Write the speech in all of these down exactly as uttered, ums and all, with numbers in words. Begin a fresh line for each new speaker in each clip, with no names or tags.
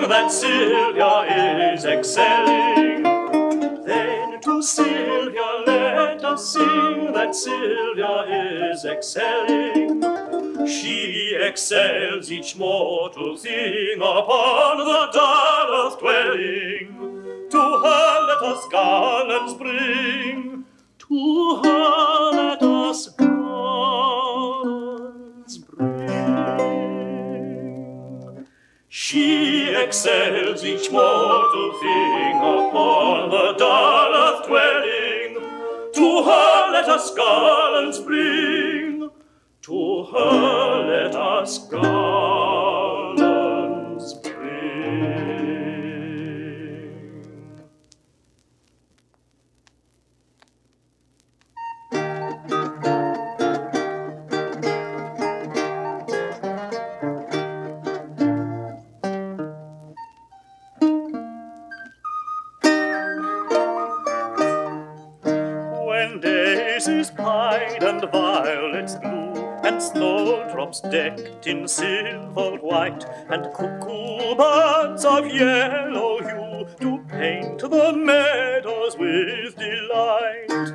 that Sylvia is excelling. Then to Sylvia let us sing that Sylvia is excelling. She excels each mortal thing upon the dull earth dwelling. To her let us garlands bring. To her let us garlands bring. She excels each mortal thing upon the dull earth dwelling. To her let us garlands bring. To her let us garlands bring. When daisies pied and violets blew, and snowdrops decked in silver white, and cuckoo birds of yellow hue do paint the meadows with delight.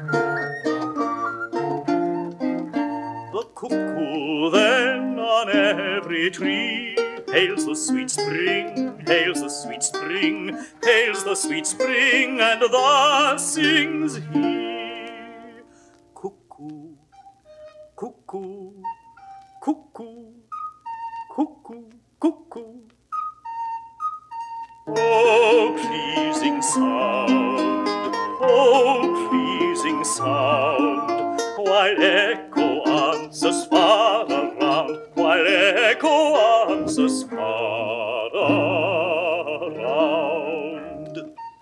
The cuckoo then on every tree hails the sweet spring, hails the sweet spring, hails the sweet spring, and thus sings he. Cuckoo, cuckoo, cuckoo, cuckoo, cuckoo. Oh, pleasing sound, oh, pleasing sound, while echo answers far around, while echo answers far around.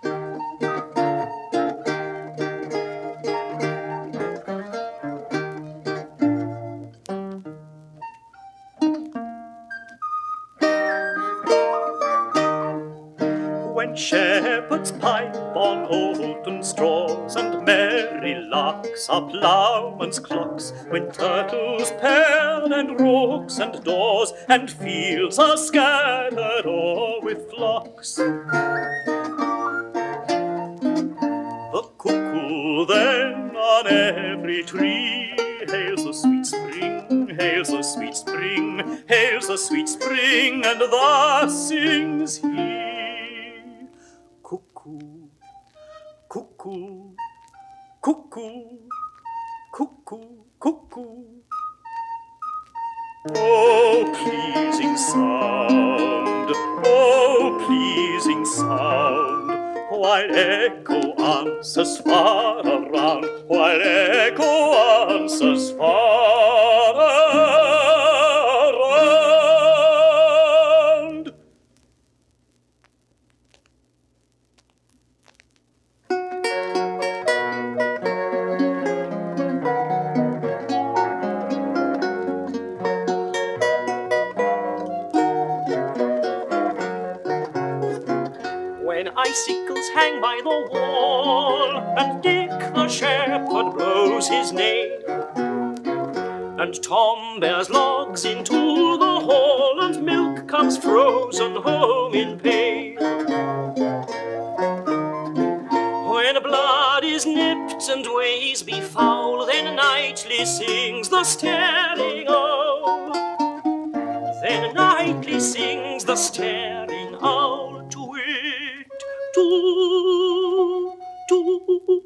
When shepherds pipe on oaten straws, and merry larks are ploughmen's clocks, when turtles pair and rooks and daws, and fields are scattered o'er with flocks, the cuckoo then on every tree hails the sweet spring, hails the sweet spring, hails the sweet spring, and thus sings he. Cuckoo, cuckoo, cuckoo, cuckoo, cuckoo. Oh, pleasing sound, oh, pleasing sound, while echo answers far around, while echo answers far around. When icicles hang by the wall, and Dick the shepherd blows his name, and Tom bears logs into the hall, and milk comes frozen home in pail. When blood is nipped and ways be foul, then nightly sings the staring owl. Then nightly sings the staring owl, to it, to, to.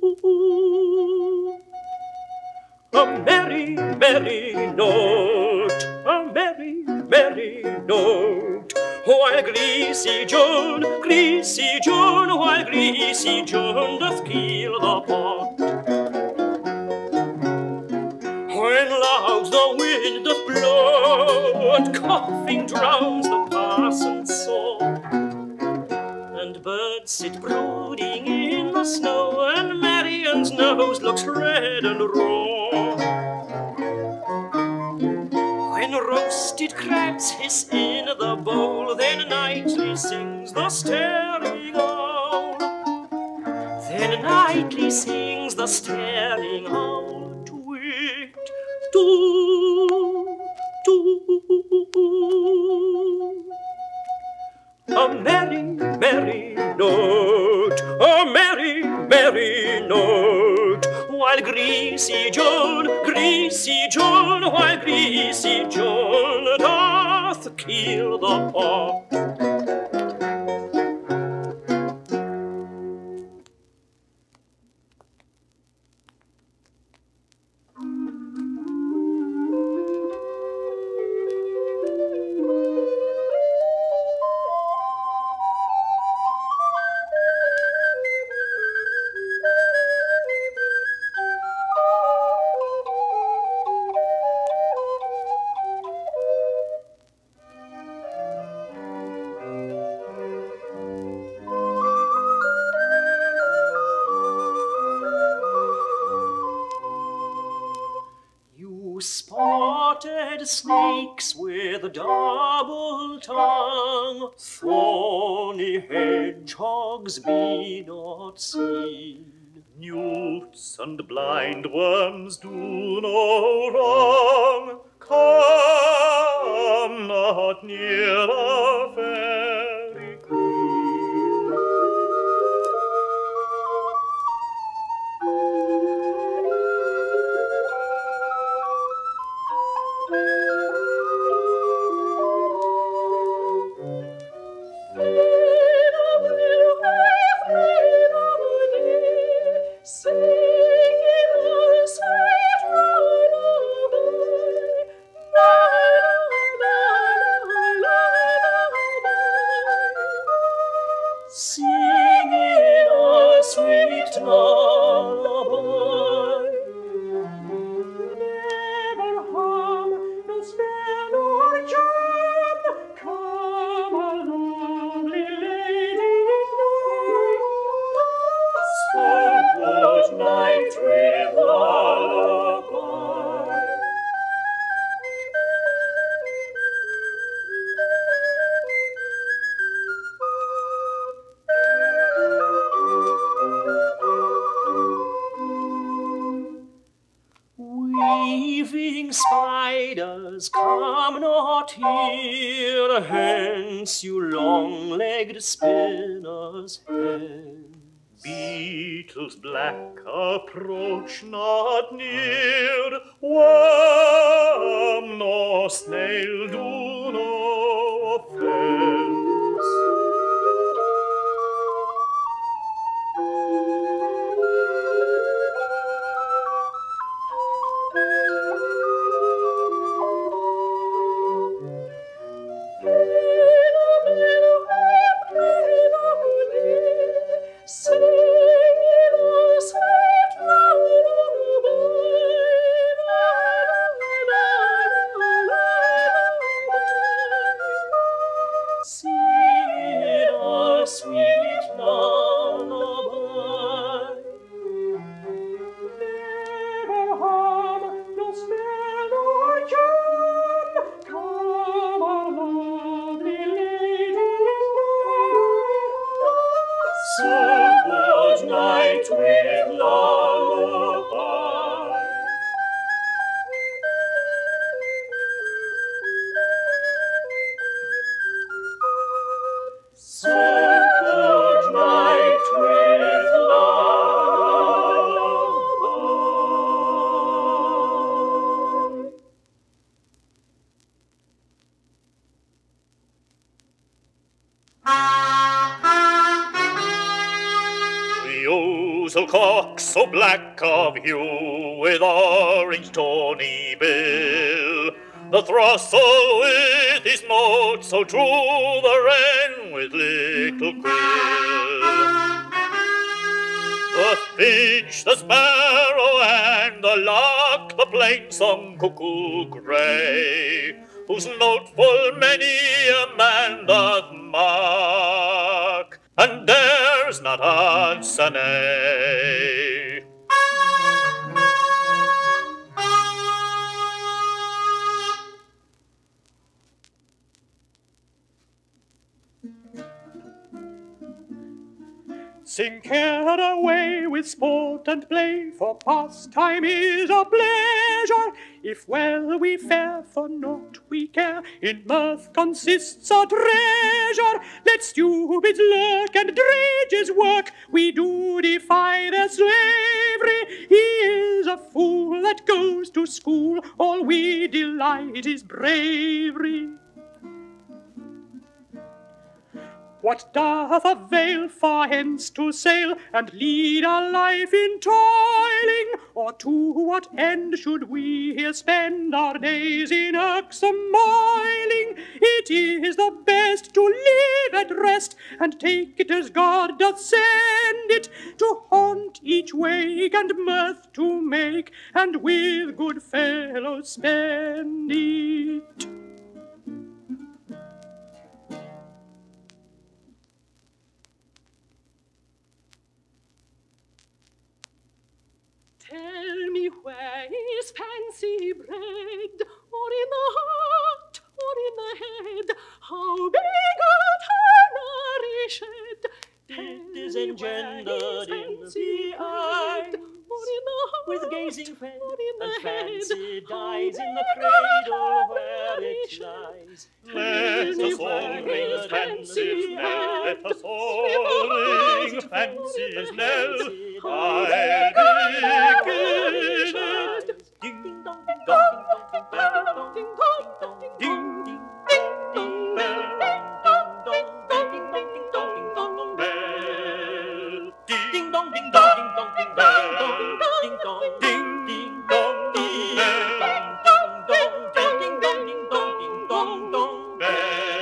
A merry, merry note, a merry, merry note, while greasy John, greasy John, while greasy John doth keel the pot. When loud the wind doth blow, and coughing drowns the parson's song, and birds sit brooding in the snow, and Marian's nose looks red and raw. When roasted crabs hiss in the bowl, then nightly sings the staring owl. Then nightly sings the staring owl, to it, to, to. A merry note, a merry, merry note. While greasy Joan, greasy Joan, while greasy Joan doth keel the pot. Spotted snakes with double tongue, thorny hedgehogs be not seen.
Newts and blind worms do no wrong. Come not near our fairy queen.
Spiders, come not here, hence, you long-legged spinners hence.
Beetles black, approach not near, worm nor snail do no offence. Cock so black of hue, with orange tawny bill, the throstle with his note so true, the wren with little quill, the finch, the sparrow, and the lark, the plain-song cuckoo grey, whose note full many a man doth mark, and dares not answer nay. Sing caraway with
with sport and play, for pastime is a pleasure. If well we fare, for naught we care, in mirth consists our treasure. Let stupids lurk and drages work, we do defy their slavery. He is a fool that goes to school, all we delight is bravery. What doth avail far hence to sail, and lead our life in toiling? Or to what end should we here spend our days in irksome moiling? It is the best to live at rest, and take it as God doth send it, to haunt each wake and mirth to make, and with good fellows spend it.
Tell me, where is fancy bred, or in the heart, or in the head? How big a Tenor is shed?
It is engendered in the eyes,
or in the heart,
with gazing fed,
or in the
and fancy
head?
dies
How
in the
big a
cradle where
Tenor
it
is
lies.
Let us all ring fancy's knell, let us all ring fancy's knell. I'll begin it.
Ding ding dong ding dong ding dong ding dong ding dong ding ding ding bell ding dong ding dong ding dong ding dong bell ding dong ding dong ding dong ding dong ding dong ding ding dong ding dong ding dong ding dong ding dong dong bell.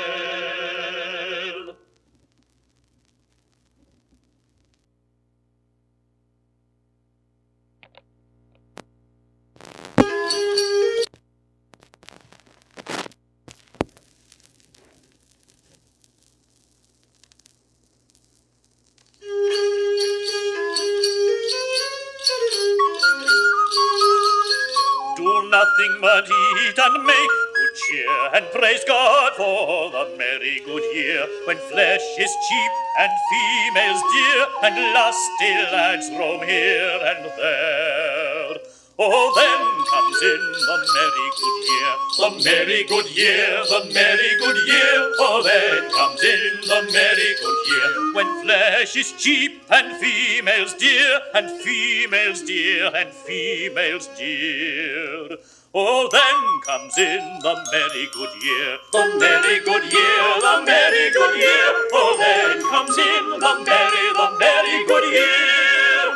Do nothing but eat and make good cheer, and praise God for the merry good year, when flesh is cheap and females dear, and lusty lads roam here and there. Oh, then comes in the merry good year, the merry good year, the merry good year. Oh, then comes in the merry good year, when flesh is cheap and females dear, and females dear, and females dear. Oh, then comes in the merry good year, the merry good year, the merry good year. Oh, then comes in the merry, the merry good year.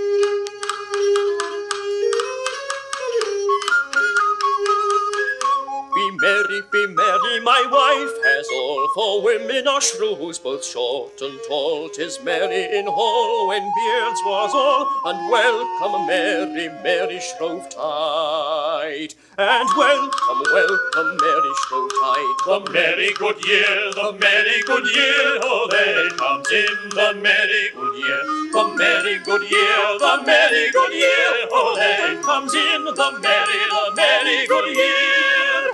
Be merry, be merry, my wife has all, for women are shrews, both short and tall. 'Tis merry in hall when beards was all, and welcome merry, merry Shrovetide, and welcome, welcome merry Shrovetide.
The merry good year, the merry good year. Oh, then comes in the merry good year, the merry good year, the merry good year. Oh, then comes in the merry, the merry good year.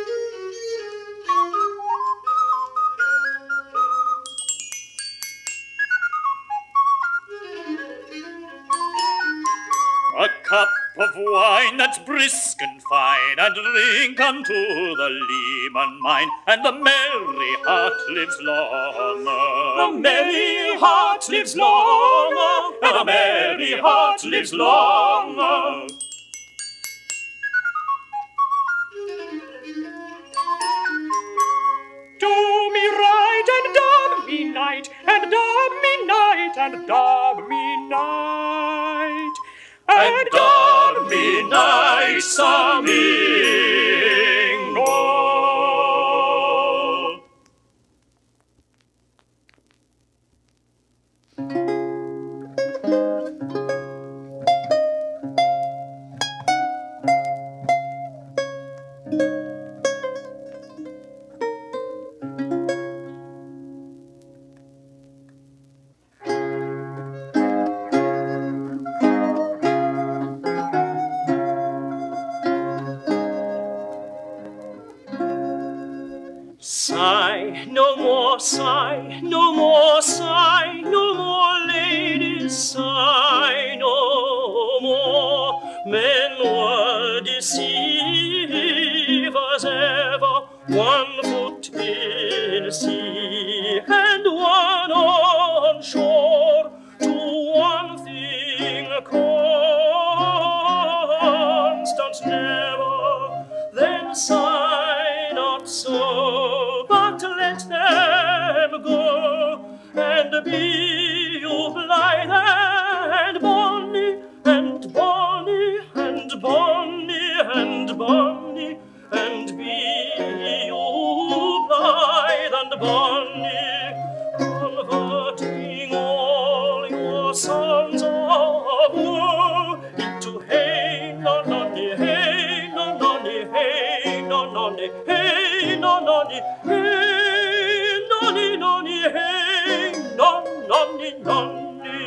A cup of wine that's brisk and fine, and drink unto the leman mine, and the merry heart lives longer.
The merry heart lives longer, and the merry heart lives longer. Do me right and dub me night, and dub me night, and dub me night, and dub me night, Samingo. Sigh, no more sigh, no more sigh, no more ladies sigh. constant never, then sigh not so, but let them go, and be you blithe and bonny, and bonny, and bonny, and bonny, and be you blithe and bonny, converting all your songs of woe into hey no nonny, hey no nonny, hey no nonny, hey no nonny, hey nonny nonny, hey non nonny nonny.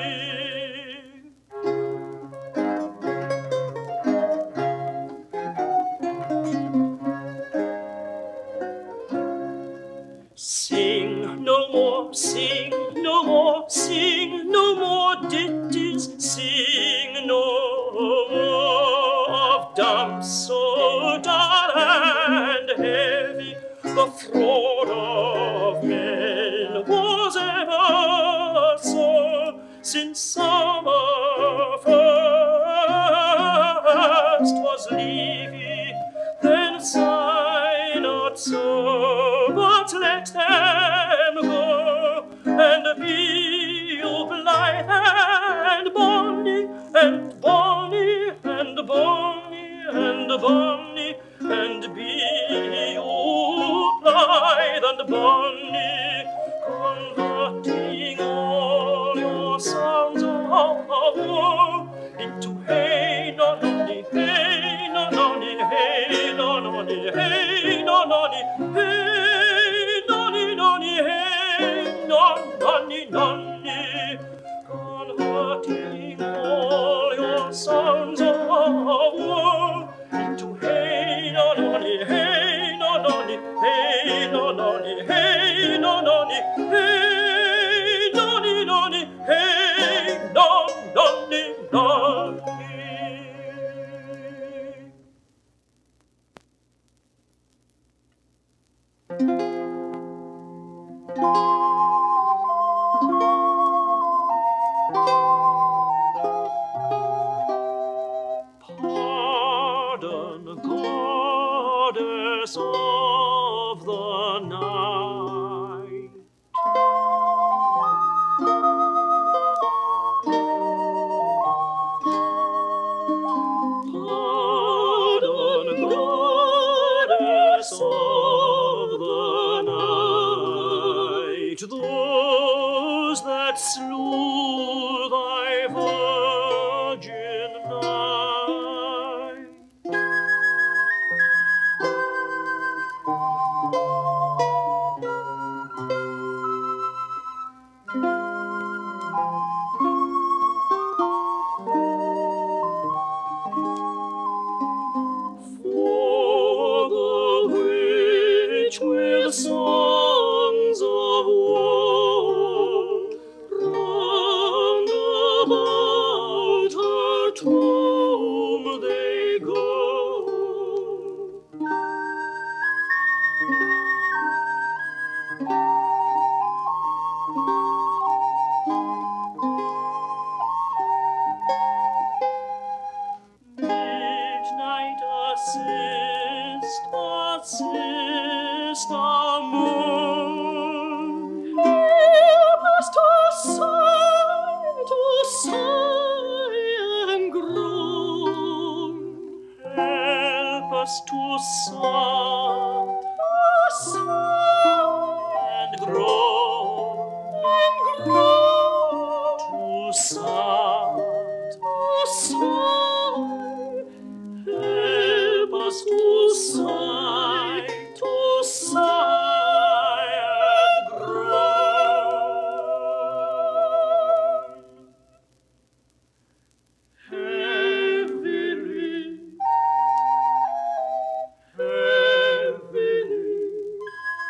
Sing no more, sing no more, sing no more ditties, sing no more of dumps so dull and heavy. The fraud of men was ever so, since summer first was leafy, then sigh not so, but let them go, and be you blithe and bonny, and bonny, and bonny, and bonny, and be you blithe and bonny, converting all your songs of woe into hey no nonny, hey no nonny, hey no nonny, hey no nonny, hey nonny nonny, hey no nonny nonny, converting all your songs of woe into hey no nonny, hey no nonny, hey no nonny, hey no nonny, hey nonny nonny, hey no nonny nonny. Pardon, goddess of the night, pardon, goddess of the night, those that slew thy virgin night. For the witch with songs of woe round about her tomb they go. Midnight assist, assist our moon. Help us to sigh, to sigh and groan. Help us to sigh, to sigh and groan, and groan, to sigh, to sigh. Help us to sigh, to sigh and groan. Heavily, heavily,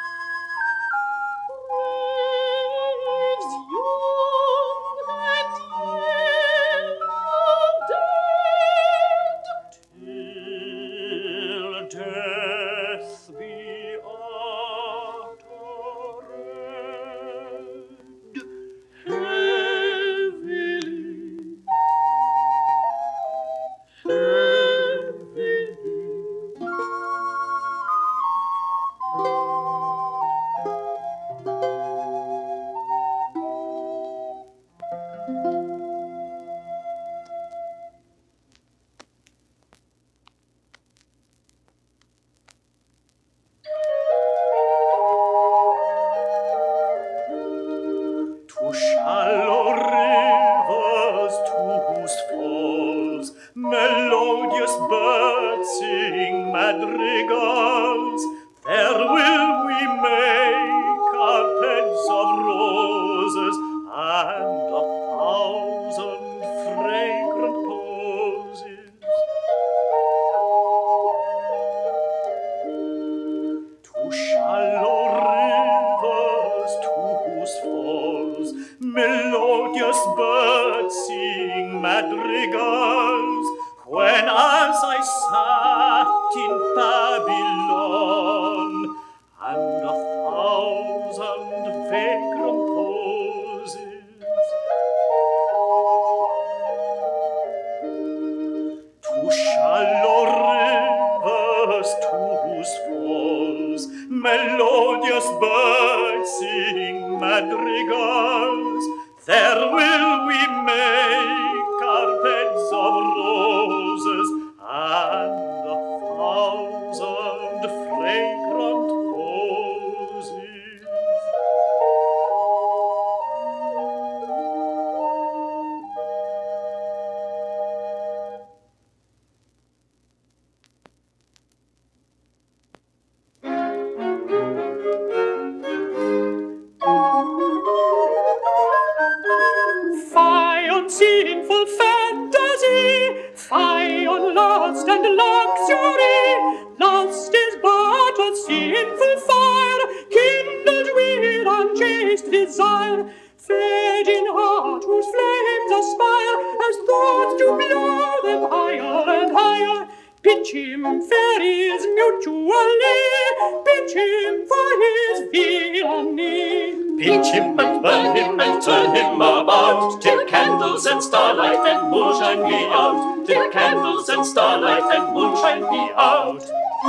melodious birds sing madrigals. There will we make carpets of roses and a thousand fragrant posies. To shallow rivers, to whose falls melodious birds sing madrigals, when as I sat in Babylon, and a thousand vagrant posies. To shallow rivers, to whose falls melodious birds sing madrigals, there will we make carpets of roses and a thousand fragrant posies. Fie on sinful fantasy, fie on lust and luxury. Lust is but a sinful fire, kindled with unchaste desire, fed in heart whose flames aspire, as thoughts to blow them higher and higher. Pitch him fairies mutually, pitch him for his villainy.
Pitch him and burn him and turn him about, till candles and starlight and moonshine be out, till candles and starlight and moonshine be out.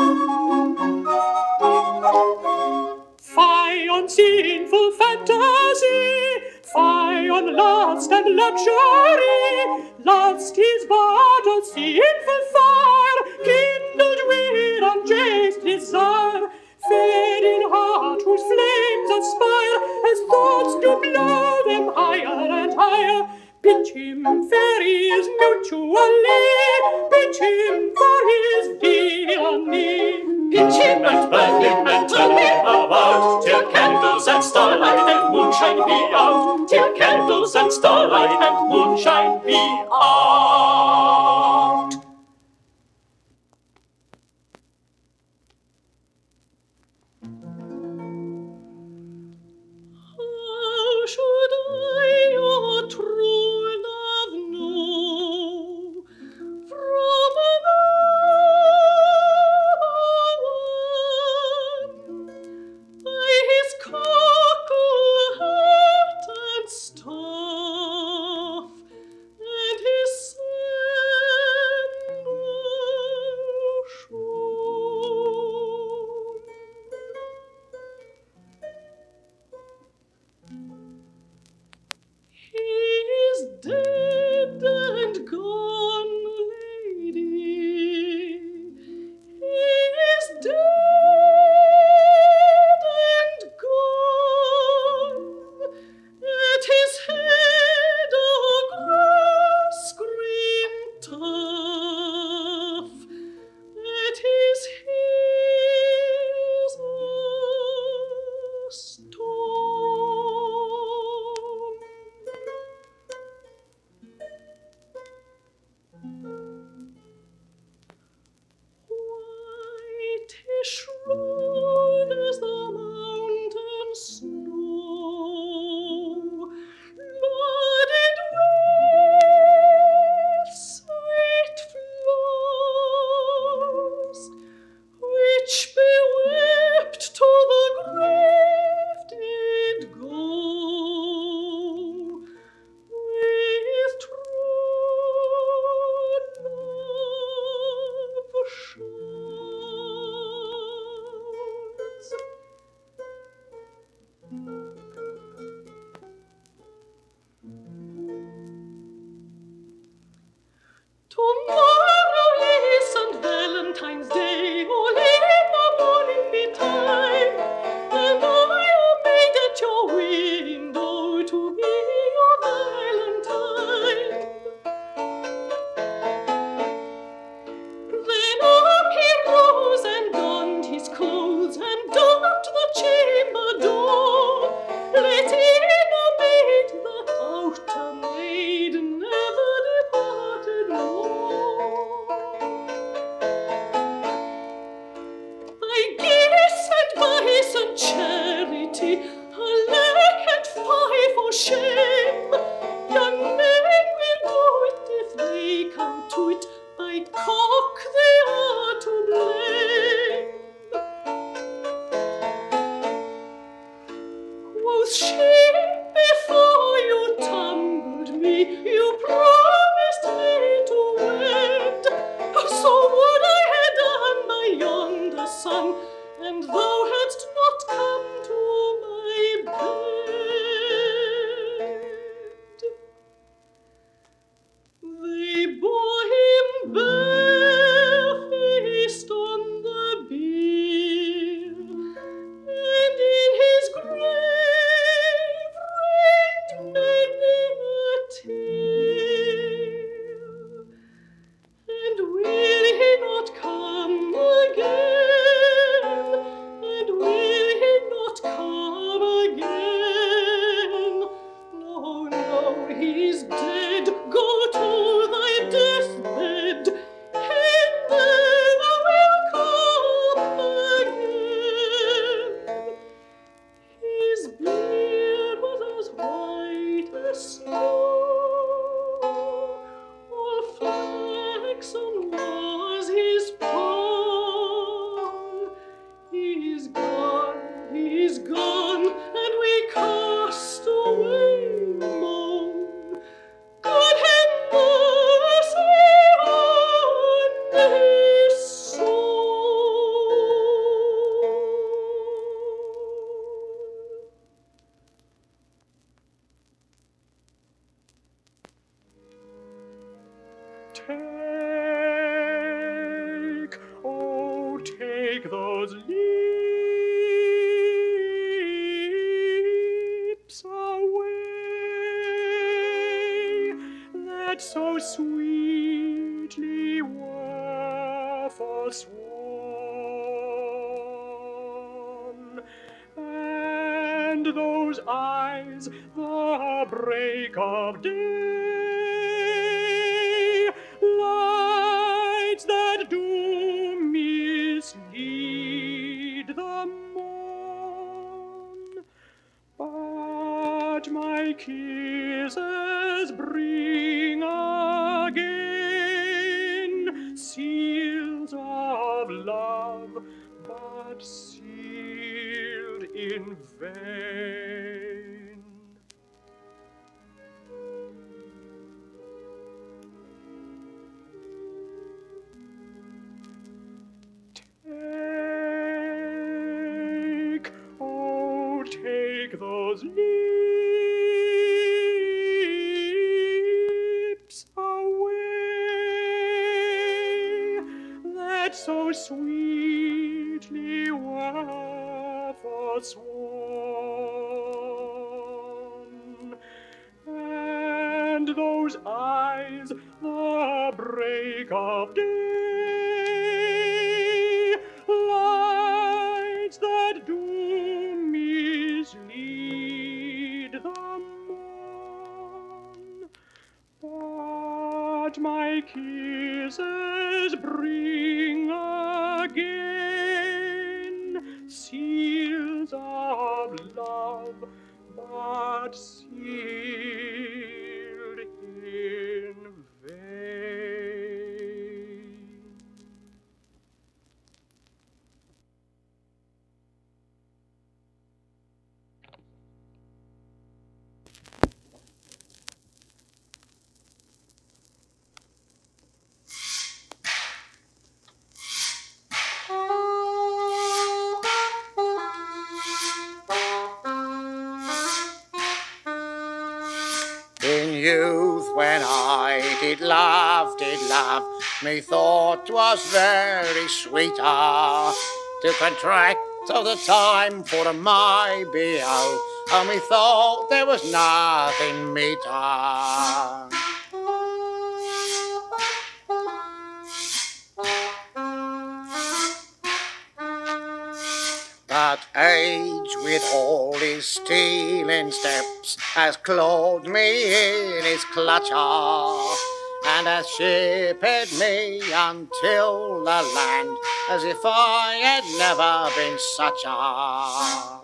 Fie on sinful fantasy, fie on lust and luxury. Lust is but a sinful fire, kindled with unchaste desire, fed in heart whose flames aspire, as thoughts do blow them higher and higher. Pitch him fairies mutually, pitch him for his villainy.
Pitch him and burn him and turn him about, till candles and starlight and moonshine be out, till candles and starlight and moonshine be out.
How should I your true love know from another one? By his cockle hat and staff, to it, by cock they are to blame. Quoth she, before you tumbled me, you promised me to wed. So would I had done by yonder sun, and thou hadst not come to my bed. They bore him barefaced on the bier, and in his grave rained many a tear. And will he not come again? And will he not come again? No, no, he's dead. Go to thy deathbed, and then I will come again. His beard was as white as snow, all flaxen was his poll. He's gone, he's gone, and we cast away moan. God have mercy on his soul.
Take, oh, take those lips away that so sweetly were forsworn, and those eyes, the break of day, lights that do mislead the morn. But my kisses bring again seals of love, but sealed in vain. Take, oh, take those lips away that so sweetly were forsworn, and those eyes, the break of day, lights that do mislead the morn. But my kisses bring again seals of love, but sealed in vain.
In youth, when I did love, did love, methought 'twas very sweeter to contract of the time for my beau, and methought there was nothing meeter. But age, with all his stealing steps, has clawed me in his clutcher, and has shepherded me until the land, as if I had never been such a.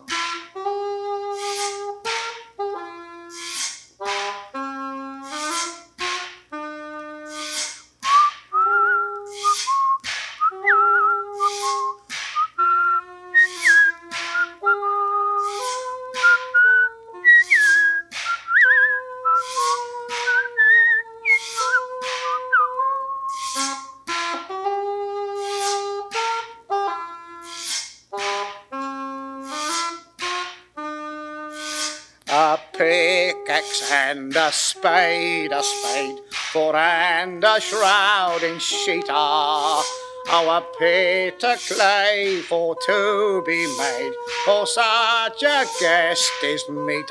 axe and a spade, a spade, for and a shrouding sheet are. Our pit of clay for to be made, for such a guest is meet.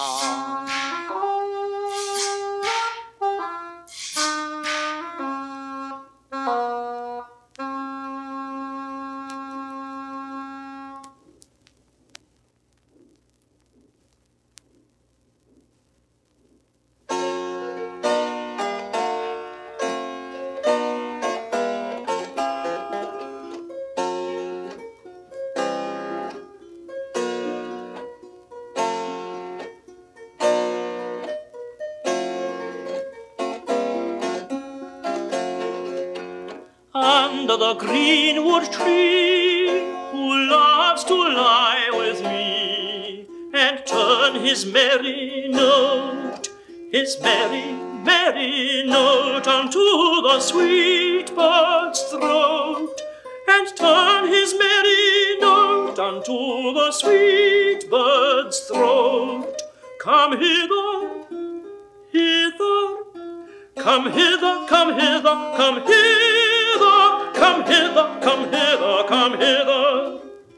Under the greenwood tree, who loves to lie with me, and turn his merry note, his merry, merry note unto the sweet bird's throat, and turn his merry note unto the sweet bird's throat. Come hither, hither, come hither, come hither, come hither. Come hither, come hither, come hither.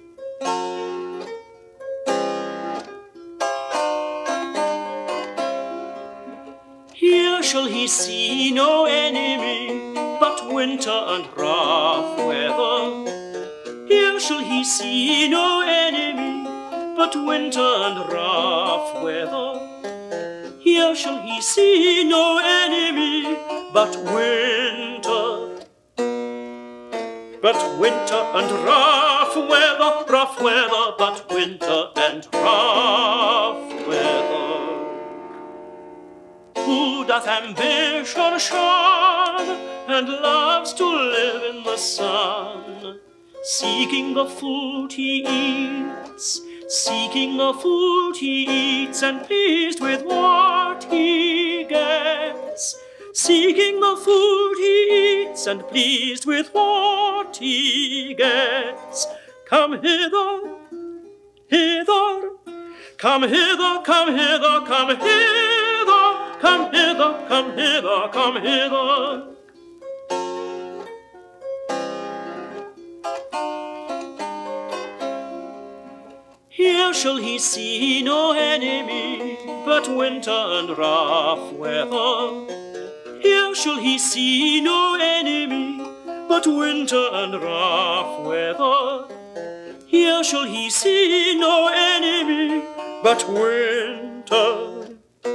Here shall he see no enemy, but winter and rough weather. Here shall he see no enemy, but winter and rough weather. Here shall he see no enemy, but winter. But winter and rough weather, rough weather, but winter and rough weather. Who doth ambition shun, and loves to live in the sun, seeking the food he eats, seeking the food he eats, and pleased with what he gets. Seeking the food he eats, and pleased with what he gets. Come hither, hither, come hither, come hither, come hither, come hither, come hither, come hither. Here shall he see no enemy, but winter and rough weather. Here shall he see no enemy, but winter and rough weather. Here shall he see no enemy, but winter.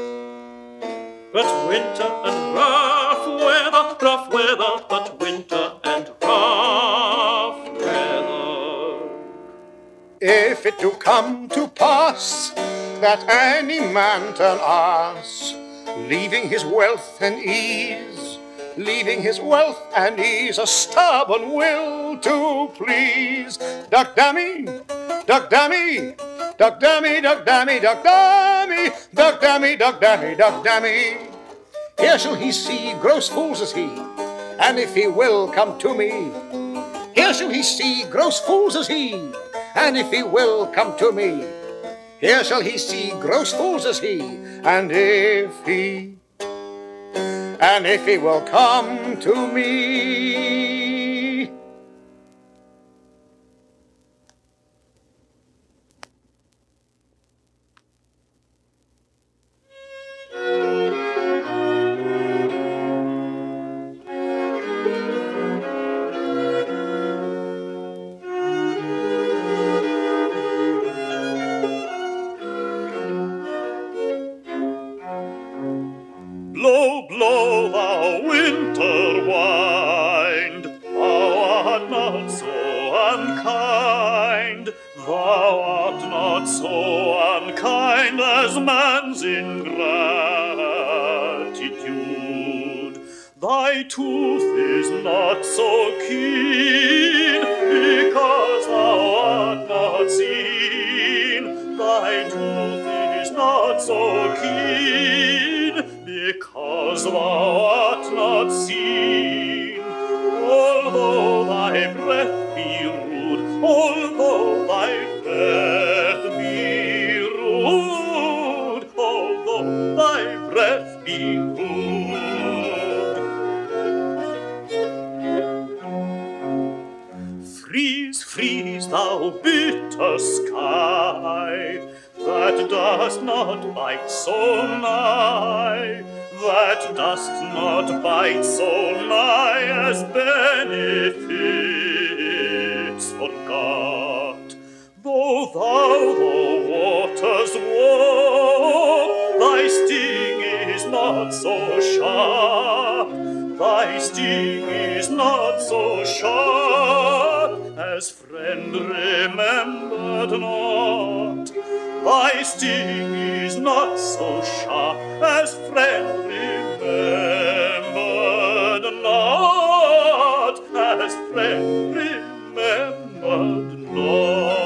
But winter and rough weather, rough weather, but winter and rough weather.
If it do come to pass that any man turn ass, leaving his wealth and ease, leaving his wealth and ease, a stubborn will to please. Duck dummy, duck dummy, duck dummy, duck dummy, duck dummy, duck dummy, duck dummy, duck dummy. Here shall he see gross fools as he, and if he will come to me. Here shall he see gross fools as he, and if he will come to me. Here shall he see gross fools as he, and if he, and if he will come to me.
Blow, blow, thou winter wind, thou art not so unkind, thou art not so unkind as man's ingratitude. Thy tooth is not so keen, because thou art not seen. Thy tooth is not so keen, because thou art not seen. Although thy breath be rude, although thy breath be rude, although thy freeze, thou bitter sky, that dost not bite so nigh, that dost not bite so nigh as benefits forgot. Though thou the waters walk, thy sting is not so sharp, thy sting is not so sharp as friend remembered not. Thy sting is not so sharp as friend remembered not, as friend remembered not.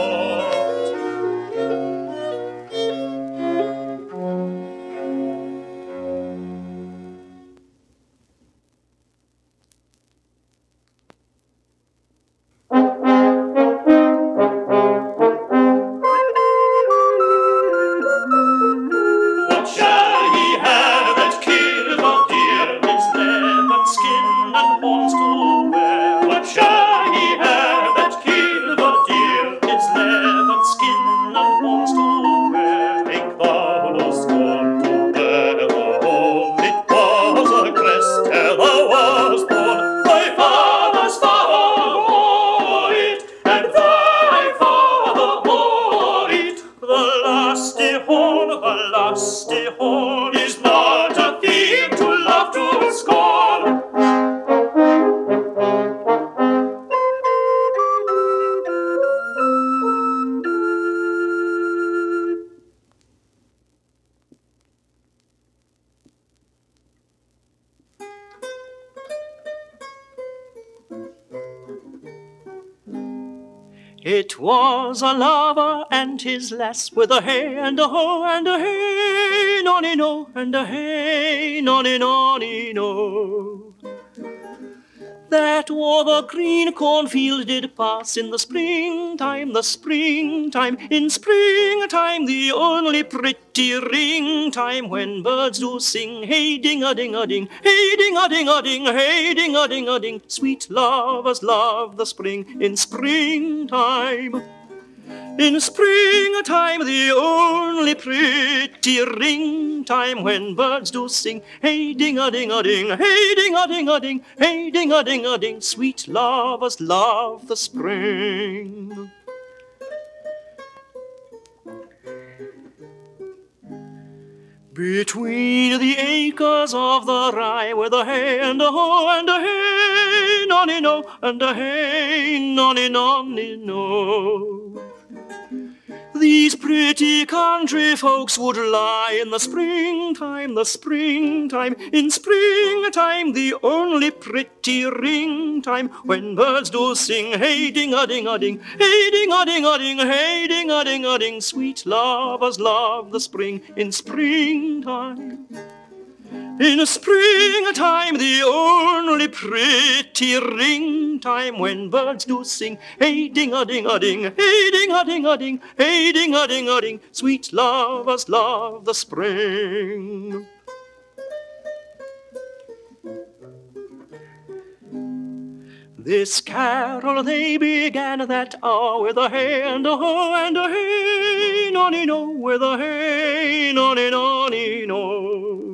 It was a lover and his lass, with a hey and a ho and a hey, nonny no, and a hey, nonny nonny no. That o'er the green cornfield did pass in the springtime, the springtime, in springtime, the only pretty ring time, when birds do sing, hey ding-a-ding-a-ding, hey ding-a-ding-a-ding, hey ding-a-ding-a-ding. Sweet lovers love the spring in springtime. In springtime, the only pretty ring time, when birds do sing, hey ding-a-ding-a-ding, hey ding-a-ding-a-ding, hey ding-a-ding-a-ding. Sweet lovers love the spring. Between the acres of the rye, with a hey and a ho and a hey, nonny no, and a hey, nonny nonny no. These pretty country folks would lie in the springtime, the springtime, in springtime, the only pretty ring time, when birds do sing, hey ding-a-ding-a-ding, hey ding-a-ding-a-ding, hey ding-a-ding-a-ding. Sweet lovers love the spring in springtime. In springtime, the only pretty ring time, when birds do sing, hey ding-a-ding-a-ding, hey ding-a-ding-a-ding, hey ding-a-ding-a-ding. Sweet lovers love the spring. This carol they began that hour, with a hey and a ho and a hey, nonny no, with a hey, nonny nonny no.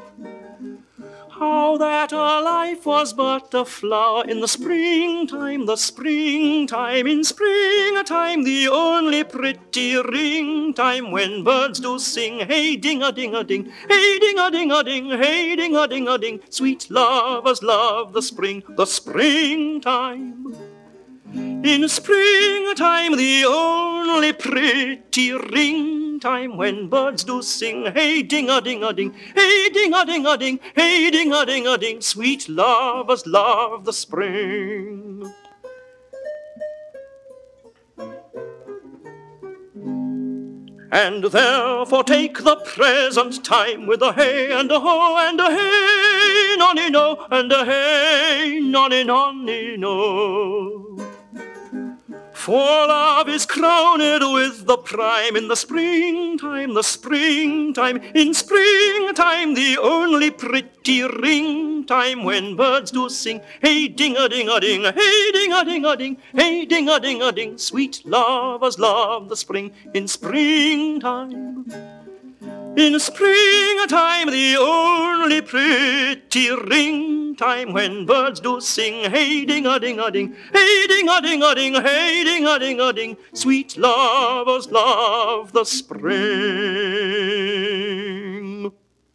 How that our life was but a flower in the springtime, the springtime, in springtime, the only pretty ring time, when birds do sing, hey ding-a-ding-a-ding, hey ding-a-ding-a-ding, hey ding-a-ding-a-ding. Sweet lovers love the spring, the springtime. In springtime, the only pretty ring time, when birds do sing, hey ding-a-ding-a-ding, hey ding-a-ding-a-ding, hey ding-a-ding-a-ding. Sweet lovers love the spring. And therefore take the present time, with a hey and a ho and a hey, nonny no, and a hey, nonny nonny no. For love is crowned with the prime in the springtime, the springtime, in springtime, the only pretty ring time when birds do sing. Hey, ding-a-ding-a-ding, hey, ding-a-ding-a-ding, hey, ding-a-ding-a-ding. Sweet lovers love the spring in springtime. In springtime, the only pretty ring time when birds do sing. Hey, ding-a-ding-a-ding, hey, ding-a-ding-a-ding, hey, ding-a-ding-a-ding. Sweet lovers love the spring.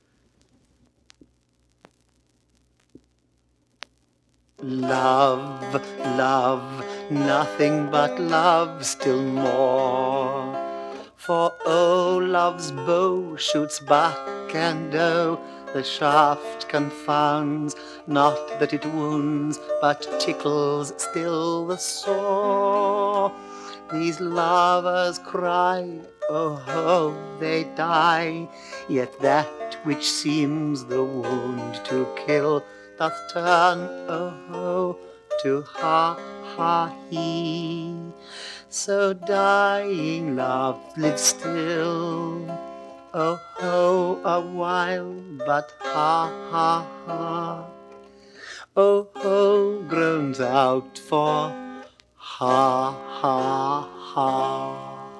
Love, love, nothing but love still more. For oh, love's bow shoots back and oh, the shaft confounds, not that it wounds, but tickles still the sore. These lovers cry, oh, oh, they die, yet that which seems the wound to kill doth turn, oh, oh, to ha, ha, he. So dying love lives still, oh, oh, a while, but ha, ha, ha. Oh, oh, groans out for ha, ha, ha.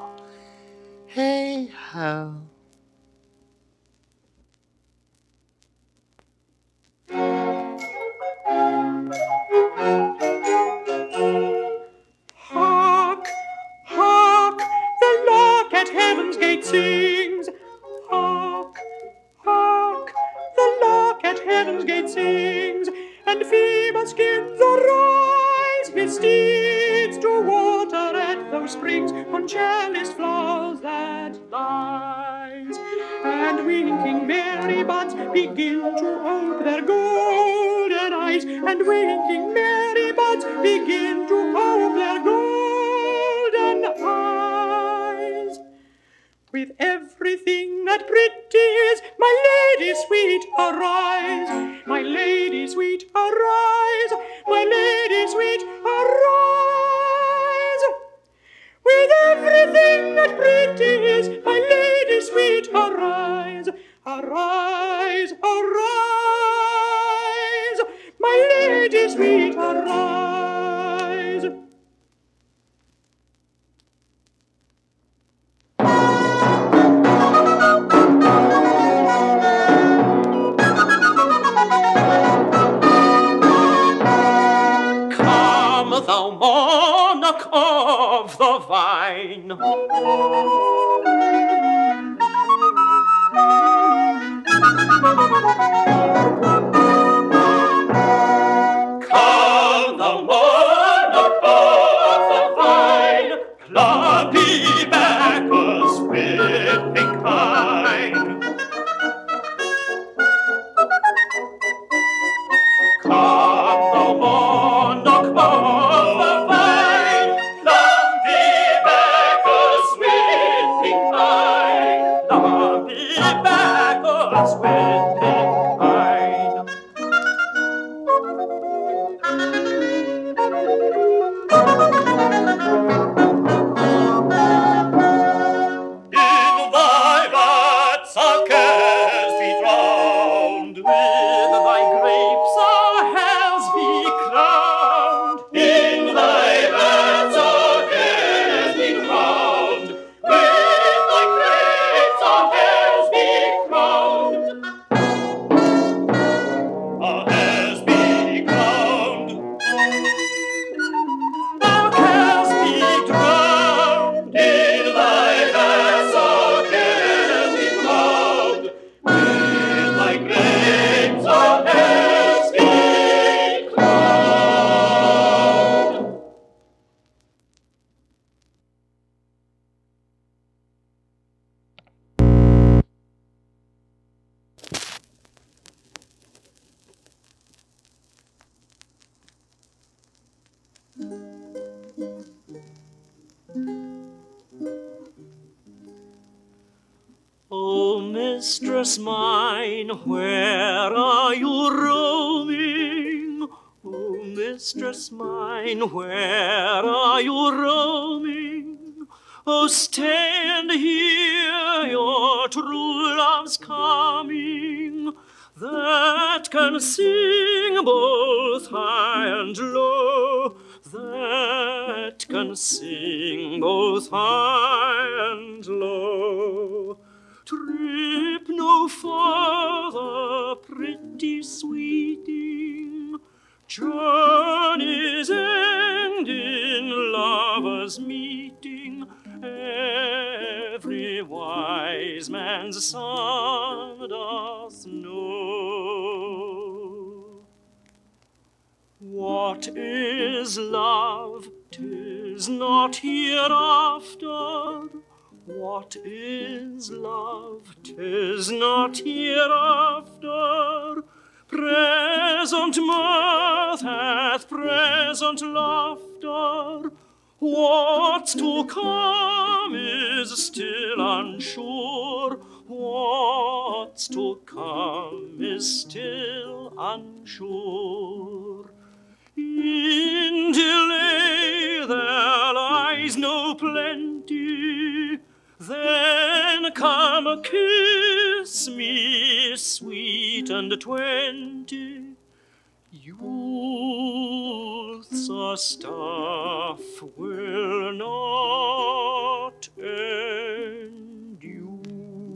Hey, ho.
At heaven's gate sings. Hark, hark, the lark at heaven's gate sings, and Phoebus skins arise his steeds to water at those springs on chaliced flowers that lies. And winking merry buds begin to ope their golden eyes, and winking merry buds begin to ope their golden eyes. With everything that pretty is, my lady sweet, arise. My lady sweet, arise. My lady sweet, arise. With everything that pretty is, my lady sweet, arise. Arise, arise. My lady sweet, arise.
Thou monarch of the vine, come, thou monarch of the vine, plumpy Bacchus with pink kine. Come, thou monarch of O mistress mine, where are you roaming? O mistress mine, where are you roaming? Oh, stand here, your true love's coming, that can sing both high and low, that can sing both high and low. Trip no farther, pretty sweeting, journey's end in lovers' meeting, every wise man's son doth know. What is love? 'Tis not hereafter. What is love? 'Tis not hereafter. Present mirth hath present laughter. What's to come is still unsure. What's to come is still unsure. In delay there lies no plenty. Then come kiss me, sweet and twenty. Youth's a stuff will not endure.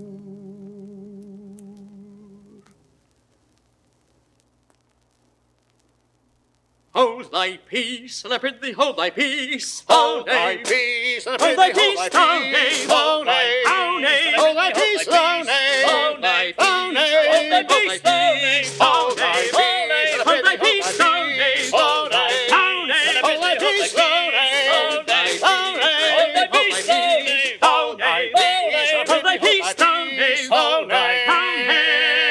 Hold thy peace, and I prithee hold thy peace.
Hold thy peace, and I
Hold thy
prithee
peace,
hold
thou
thy
knave.
peace. Hold thy
Thou knave.
Hold thy peace, thou knave.
Hold thy
Thou
peace.
knave.
Hold thy peace, thou knave.
Hold thy peace,
Hold thy peace, thou knave.
Hold thy
Thou knave.
Hold thy peace, thou knave.
Hold thy peace.
Thou knave.
Hold thy peace, thou knave.
Hold thy peace,
Hold thy peace, thou knave.
Hold thy
Thou knave.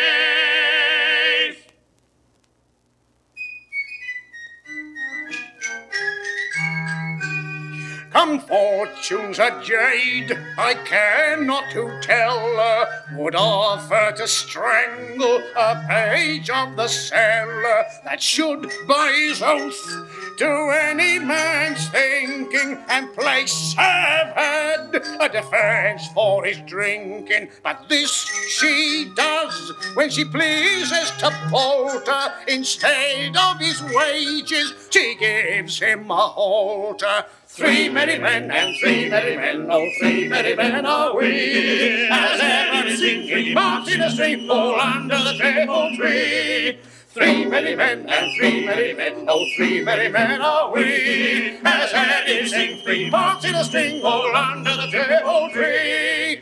Come, fortune's a jade, I care not to tell, uh, would offer to strangle a page of the cell, uh, that should by his oath to any man's thinking and place have had a defence for his drinking. But this she does when she pleases to palter, instead of his wages she gives him a halter. Three merry men and three merry men, oh, three merry men are we, as ever singing march in a string all under the table tree. Three merry men and three merry men, oh, three merry men are we, as ever sing three march in a string all under the table tree.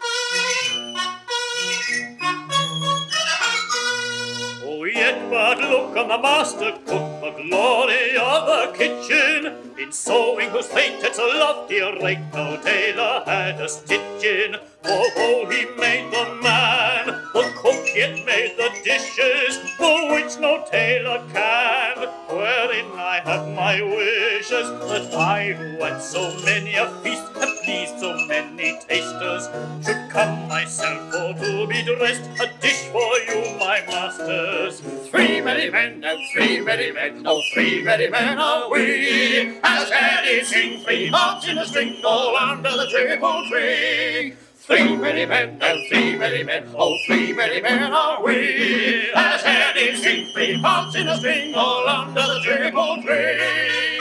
Oh, yet but look on the master cook, the glory of the kitchen. In sewing whose fate it's a lofty rate, no tailor had a stitch in. For though he made the man, the cook yet made the dishes, for which no tailor can. Wherein I have my wishes, that I who at so many a feast have pleased so many tasters, should come myself for to be dressed a dish for you, my masters.
Three merry men and three merry men, oh, three merry men are we, as Eddie sing three hearts in a string all under the triple tree. Three merry men and three merry men, oh, three merry men are we, as Eddie sing three hearts in a string all under the triple tree.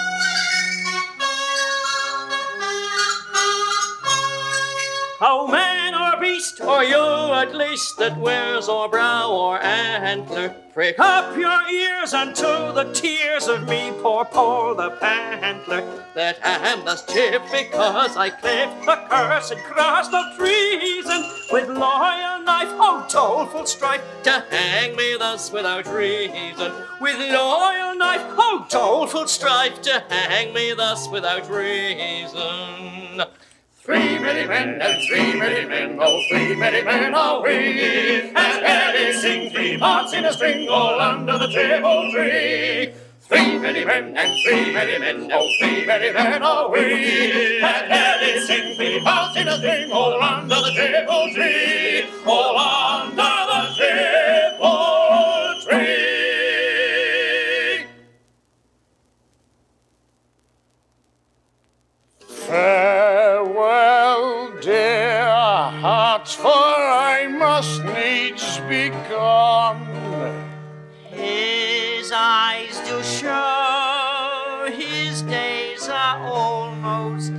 How man or beast, or you at least, that wears or brow or antler, prick up your ears unto the tears of me, poor Paul the Pantler, that am thus chipped because I cleft the cursed cross of treason with loyal knife. Oh, doleful strife, to hang me thus without reason, with loyal knife. Oh, doleful strife, to hang me thus without reason.
Three merry men and three merry men, oh, three merry men are we, as Eddie sing three hearts in a string all under the triple tree. Three merry men and three merry men, oh, three merry men are we, as Eddie sing three hearts in a string all under the triple tree, all under the triple tree. for I must needs be gone.
His eyes do show his days are almost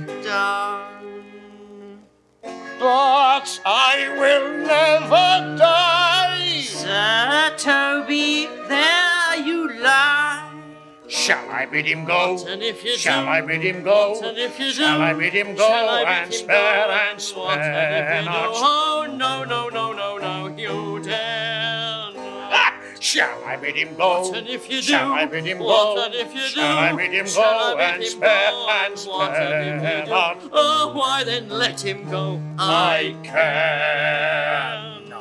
done.
But I will never die.
Sir Toby, there you lie.
Shall I bid him go?
What and if you
Shall
do?
I bid him go?
What and if you do?
Shall I bid him go?
Shall I bid
And
him
spare
go?
and
What and if
spare
you do?
not.
Oh, no, no, no, no, no, you dare not.
Ah! Shall I bid him go?
What and if you do?
Shall I bid him
What
go?
and if you do?
Shall I bid him
Shall I
go?
bid
And
him
spare
go?
and
What and if you
spare
do?
not.
Oh, why then let him go?
I cannot.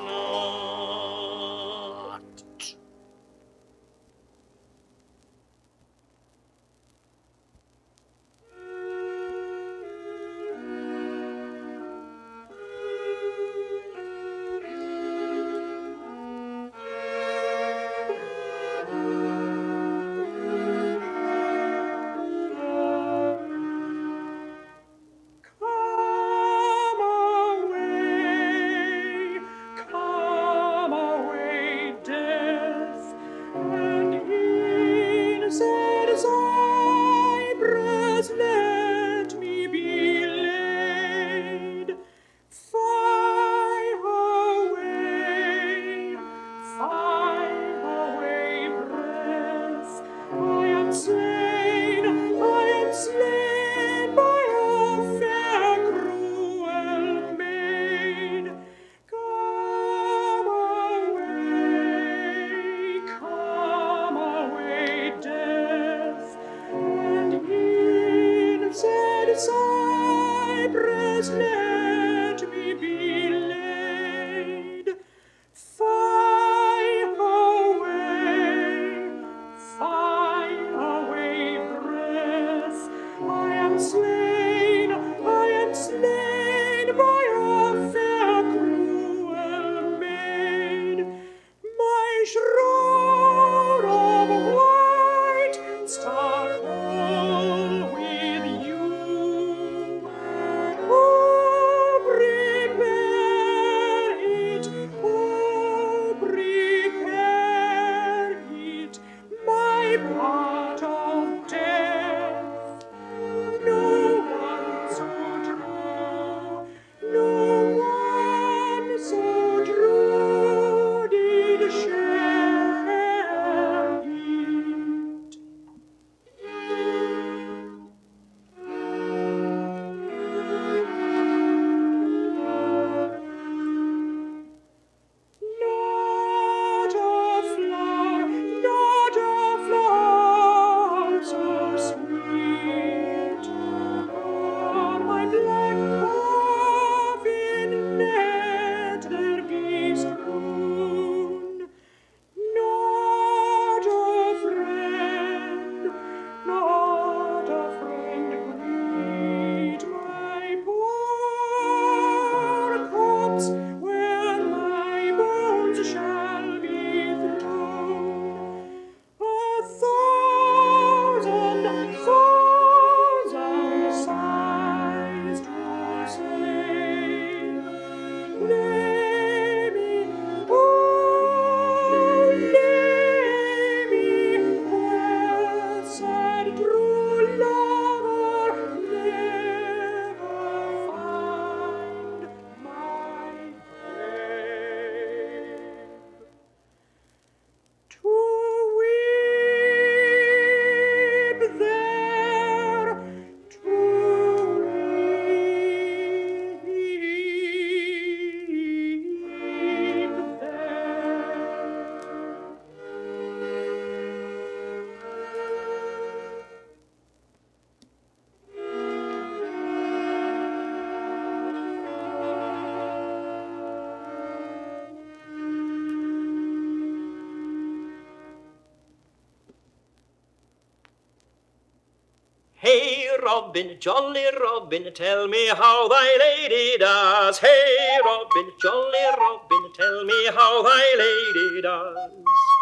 Hey, Robin, jolly Robin, tell me how thy lady does. Hey, Robin, jolly Robin, tell me how thy lady does.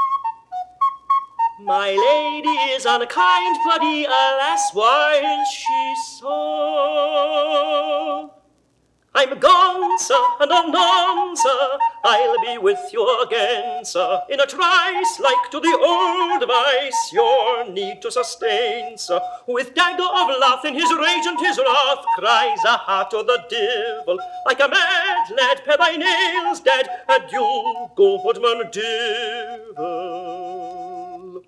My lady is unkind, putty, alas, while she's so. I'm gone, sir, and anon, sir, I'll be with you again, sir, in a trice, like to the old vice, your need to sustain, sir. With dagger of laugh in his rage and his wrath, cries a heart to the devil, like a mad lad, pare thy nails, dead, adieu, go, woodman devil.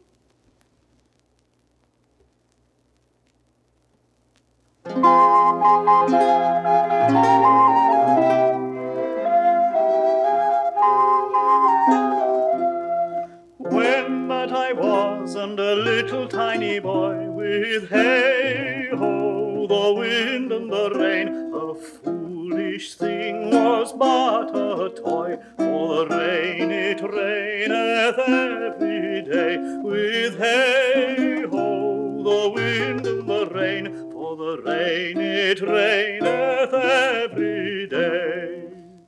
When that I was and a little tiny boy, with hey-ho, the wind and the rain, a foolish thing was but a toy, for the rain it raineth every day. With hey-ho, the wind and the rain, for the rain it raineth every day.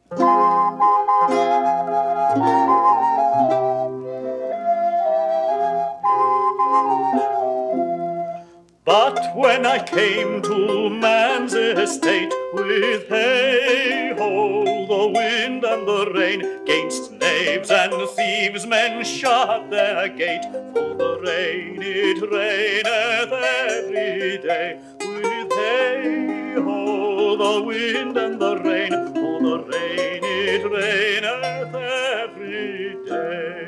But when I came to man's estate, with hey-ho, the wind and the rain, 'gainst knaves and thieves men shut their gate, for the rain it raineth every day. With hey-ho, the wind and the rain, for the rain it raineth every day.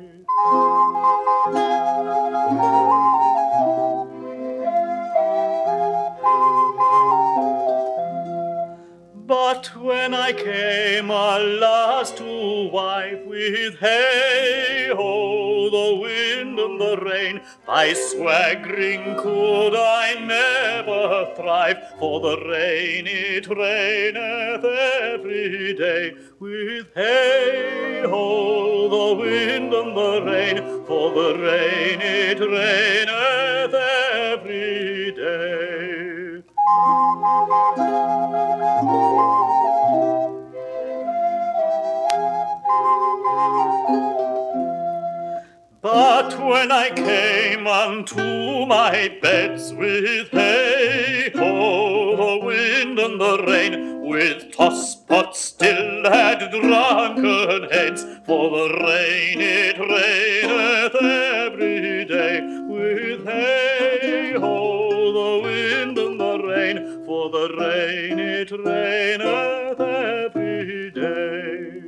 But when I came, alas, to wife, with hey-ho, the wind and the rain, by swaggering could I never thrive, for the rain it raineth every day. With hey-ho, the wind and the rain, for the rain it raineth every day. But when I came unto my beds, with hey-ho, the wind and the rain, with tosspots still had drunken heads, for the rain it raineth every day. With hey-ho, the wind and the rain, for the rain it raineth every day.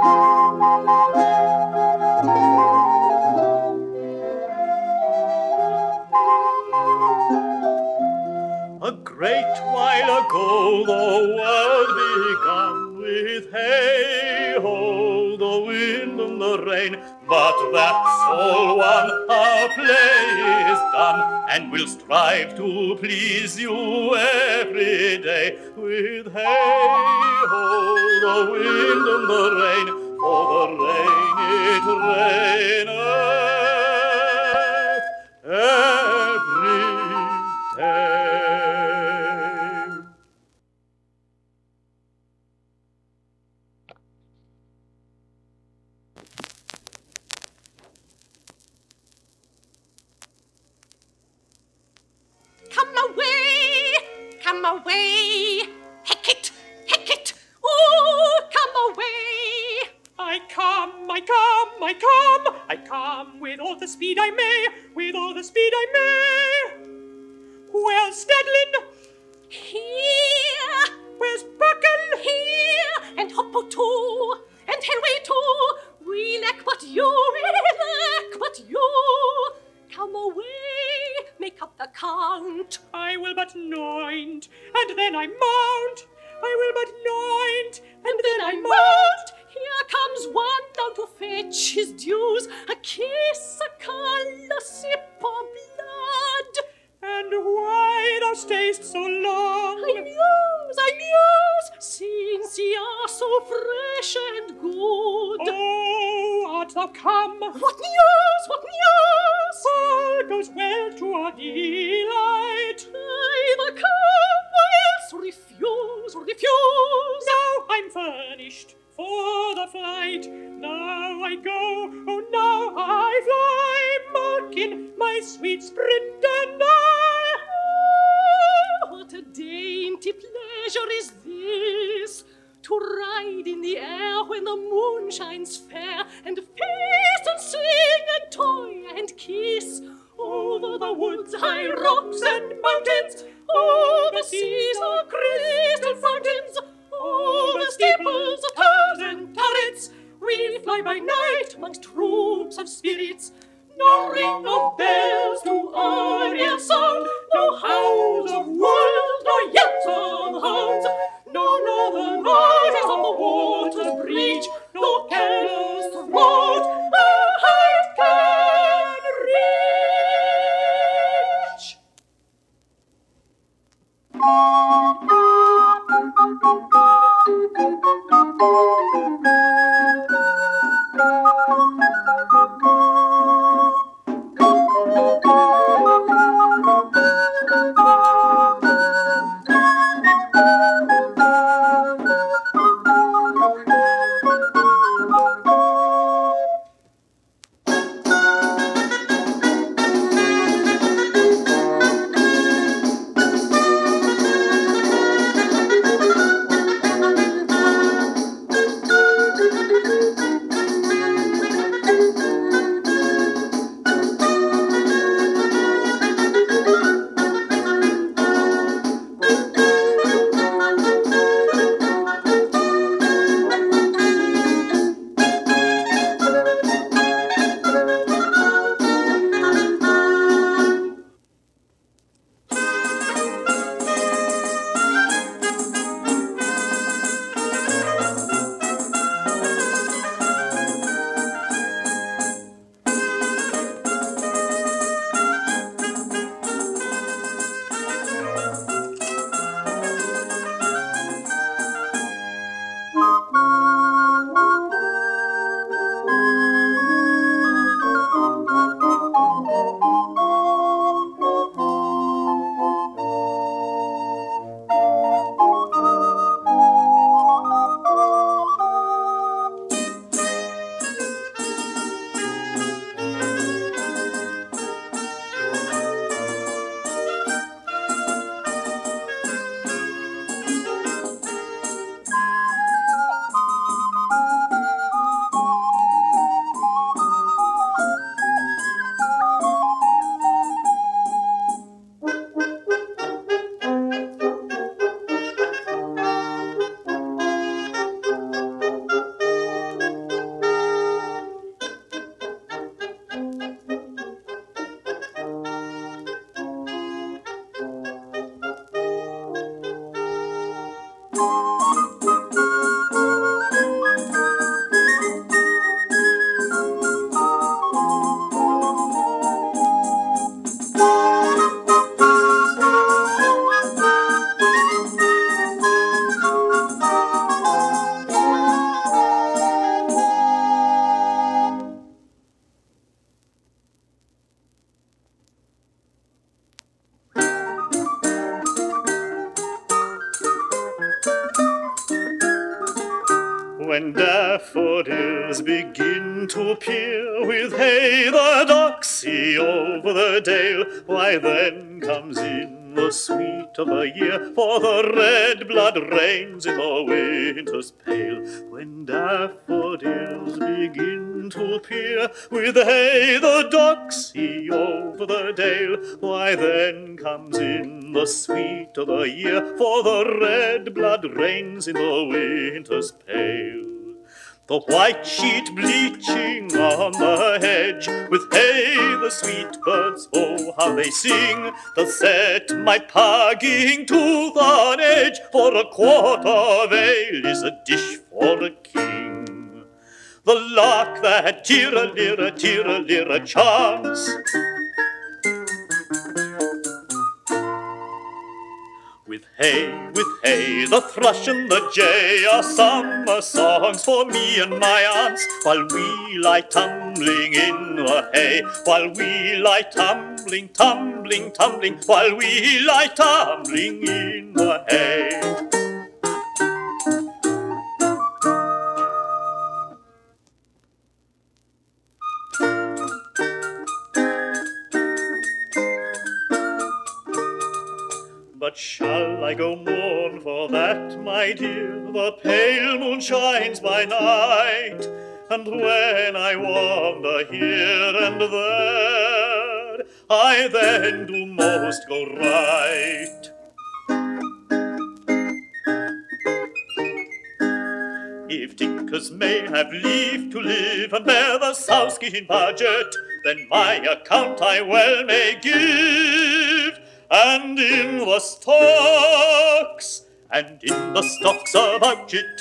A great while ago the world began, with hey-ho, the wind and the rain, but that's all one, our play is done, and we'll strive to please you every day. With hey-ho, the wind and the rain, for the rain it raineth every day.
Come away, come away, heck it, heck it, ooh, come away.
I come, I come, I come, I come with all the speed I may, with all the speed I may. Where's Stedlin?
Here,
Where's Buchan?
here, and Hoppo too, and Henry too. We lack but you, we lack but you. Come away, make up the count.
I will but anoint, and then I mount. I will but anoint, and then I mount.
Here comes one down to fetch his dues, a kiss, a cull, a sip of blood.
And why thou stay'st so long?
I muse, I muse, since ye are so fresh and good.
Oh, art thou come?
What news, what news?
All goes well to our delight.
Either come or else refuse, refuse.
Now I'm furnished for the flight. Now I go, oh now I fly. Malkin, my sweet sprinter, now.
What a dainty pleasure is this, in the air when the moon shines fair, and feast and sing and toy and kiss. Over the woods, high rocks and mountains, over seas or crystal fountains, over steeples of towers and turrets, we'll fly by night amongst troops of spirits. No ring of bells to our ear sound, no howls of wolves, no yelps of hounds, no northern noises on the water's breach, no careless throat our heart can reach.
When daffodils begin to appear, with hey the doxy over the dale, why then comes in the sweet of the year, for the red blood reigns in the winter's pale. When daffodils begin to appear, with hey the doxy over the dale, why then comes in the sweet of the year, for the red blood reigns in the winter's pale. The white sheet bleaching on the hedge, with hey the sweet birds, oh how they sing, doth set my pugging tooth on edge, for a quart of ale is a dish for a king. The lark that tira-lira, tira-lira chants, with hay, with hay, the thrush and the jay are summer songs for me and my aunts, while we lie tumbling in the hay, while we lie tumbling, tumbling, tumbling, while we lie tumbling in the hay. But shall I go mourn for that, my dear? The pale moon shines by night, and when I wander here and there, I then do most go right. If tinkers may have leave to live and bear the Southkeen budget, then my account I well may give, and in the stocks, and in the stocks about it.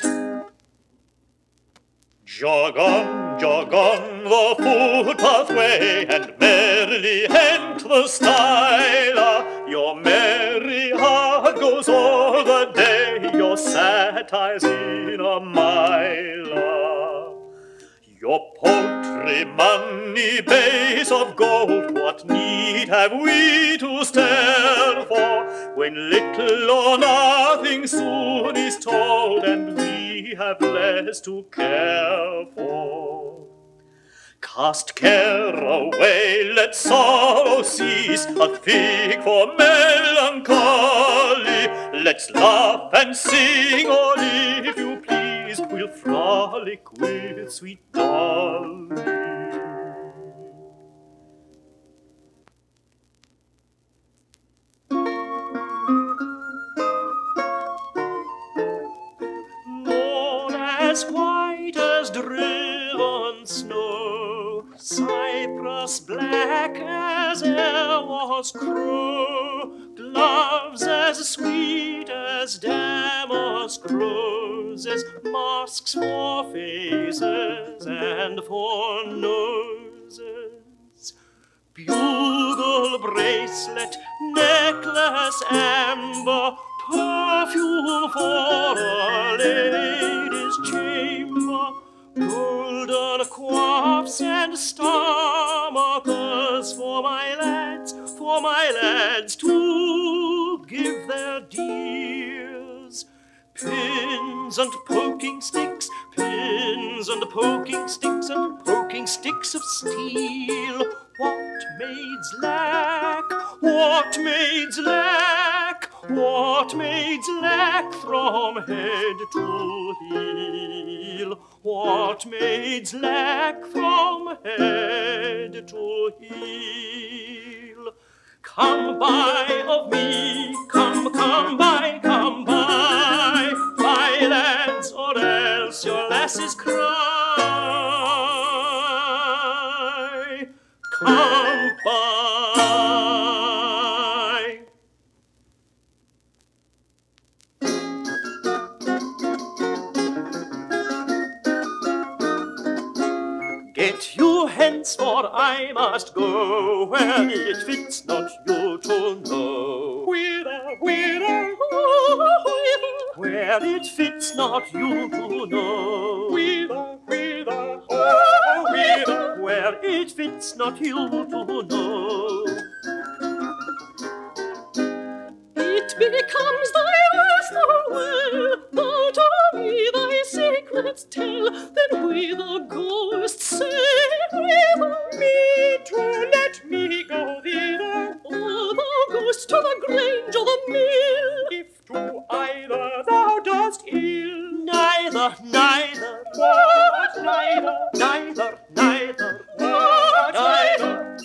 Jog on, jog on the footpathway, and merrily hent the stile. Your merry heart goes all the day, your satire's in a mile. Your poultry money base of gold, what need have we to stare for, when little or nothing soon is told, and we have less to care for? Cast care away, let sorrow cease, a fig for melancholy. Let's laugh and sing, or if you please, we'll frolic with sweet Dolly.
Morn as white as driven snow, cypress black as e'er was crow, gloves as sweet as damask roses, masks for faces and for noses, bugle bracelet, necklace amber, perfume for a lady's chamber, golden coifs and stomachers for my lads, for my lads to give their dears. Pins and poking sticks, pins and poking sticks, and poking sticks of steel. What maids lack, what maids lack, what maids lack from head to heel. What maids lack from head to heel. Come buy of me, come, come buy, come buy, buy lads, or else your lasses cry. Come buy. Get you hence, for I must go where it fits not you to know.
Whither, whither,
where it fits not you to know.
whither, whither, oh, whither.
Where it fits not you to know.
It becomes thy earthly will, but of me thy secrets tell. Then whither goest, say whither?
Me too, let me go thither.
Or thou goest to the grange or the mill.
If to either thou dost ill,
Neither, neither,
what neither,
neither, neither,
what
neither.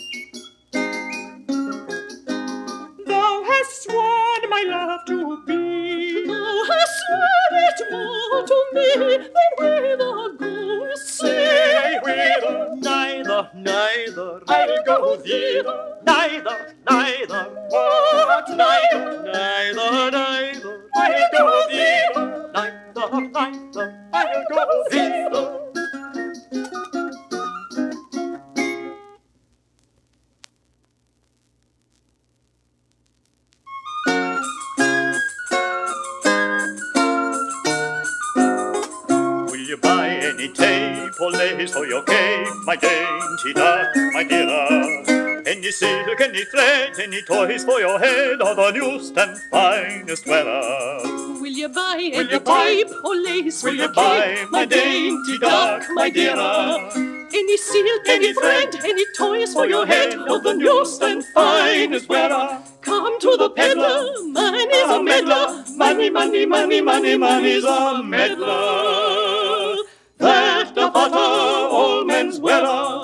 Thou hast sworn my love to be.
Thou hast sworn it more to me than whither goest, say
whither?
Neither, neither,
I'll go thither.
neither, neither,
What neither?
neither, neither,
I'll go thither.
neither, neither,
I'll go thither.
Will you buy any tape or lace for your cape, my dainty duck, my dear? Any silk, any thread, any toys for your head, or the newest and finest weather?
Will you buy
Will
any
you buy-
tape or lace
will
for
you
your
buy
cape,
my dainty duck, my dear?
Any silk, any
Any
thread,
thread,
any toys for your head, or the newest and finest weather? Come to the peddler, mine is a meddler.
Money, money, money, money, money's a meddler. That the butter all men's wearer.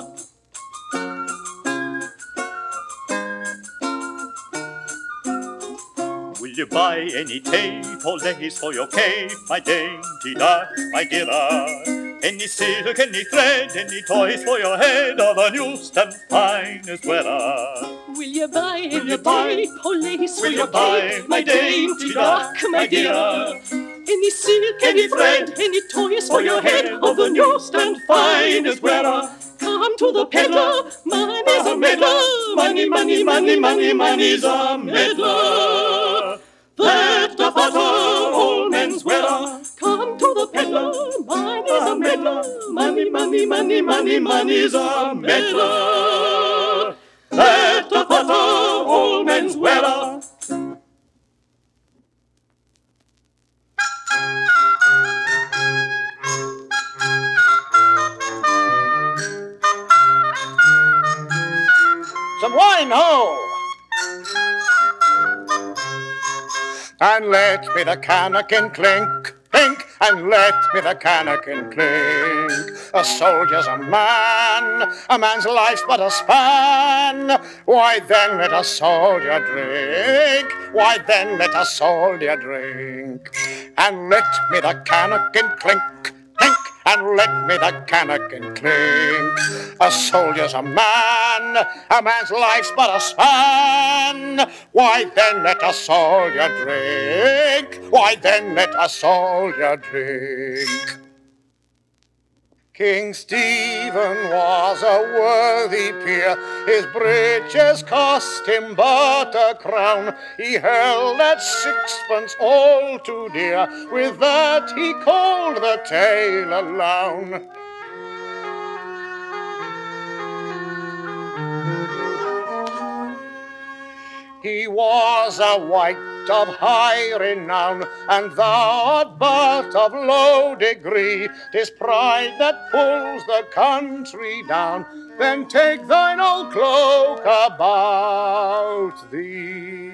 Will you buy any tape or lace for your cape, my dainty duck, my dearer? Any silk, any thread, any toys for your head, or the newest and finest wearer?
Will you buy any
you buy-
tape or lace for
will you
your
buy,
cape,
my
my dainty duck, my dear? Any silk, any thread, any toys for your head, of the newest and finest wearer? Come to the peddler, mine is a meddler.
Money, money, money, money, money's a meddler. That the butter all men's wearer.
Come to the peddler, mine is a meddler.
Money, money, money, money, money's a meddler. That the butter all men's wearer.
Some wine, ho! And let me the cannikin clink, clink, and let me the cannikin clink. A soldier's a man, a man's life's but a span. Why then let a soldier drink? Why then let a soldier drink? And let me the cannikin clink, clink, and let me the cannikin clink. A soldier's a man, a man's life's but a span. Why then let a soldier drink? Why then let a soldier drink? King Stephen was a worthy peer. His breeches cost him but a crown. He held at sixpence all too dear. With that he called the tailor lown. He was a wight of high renown, and thou art but of low degree. 'Tis pride that pulls the country down. Then take thine old cloak about thee.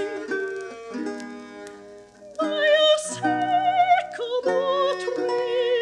By a sycamore tree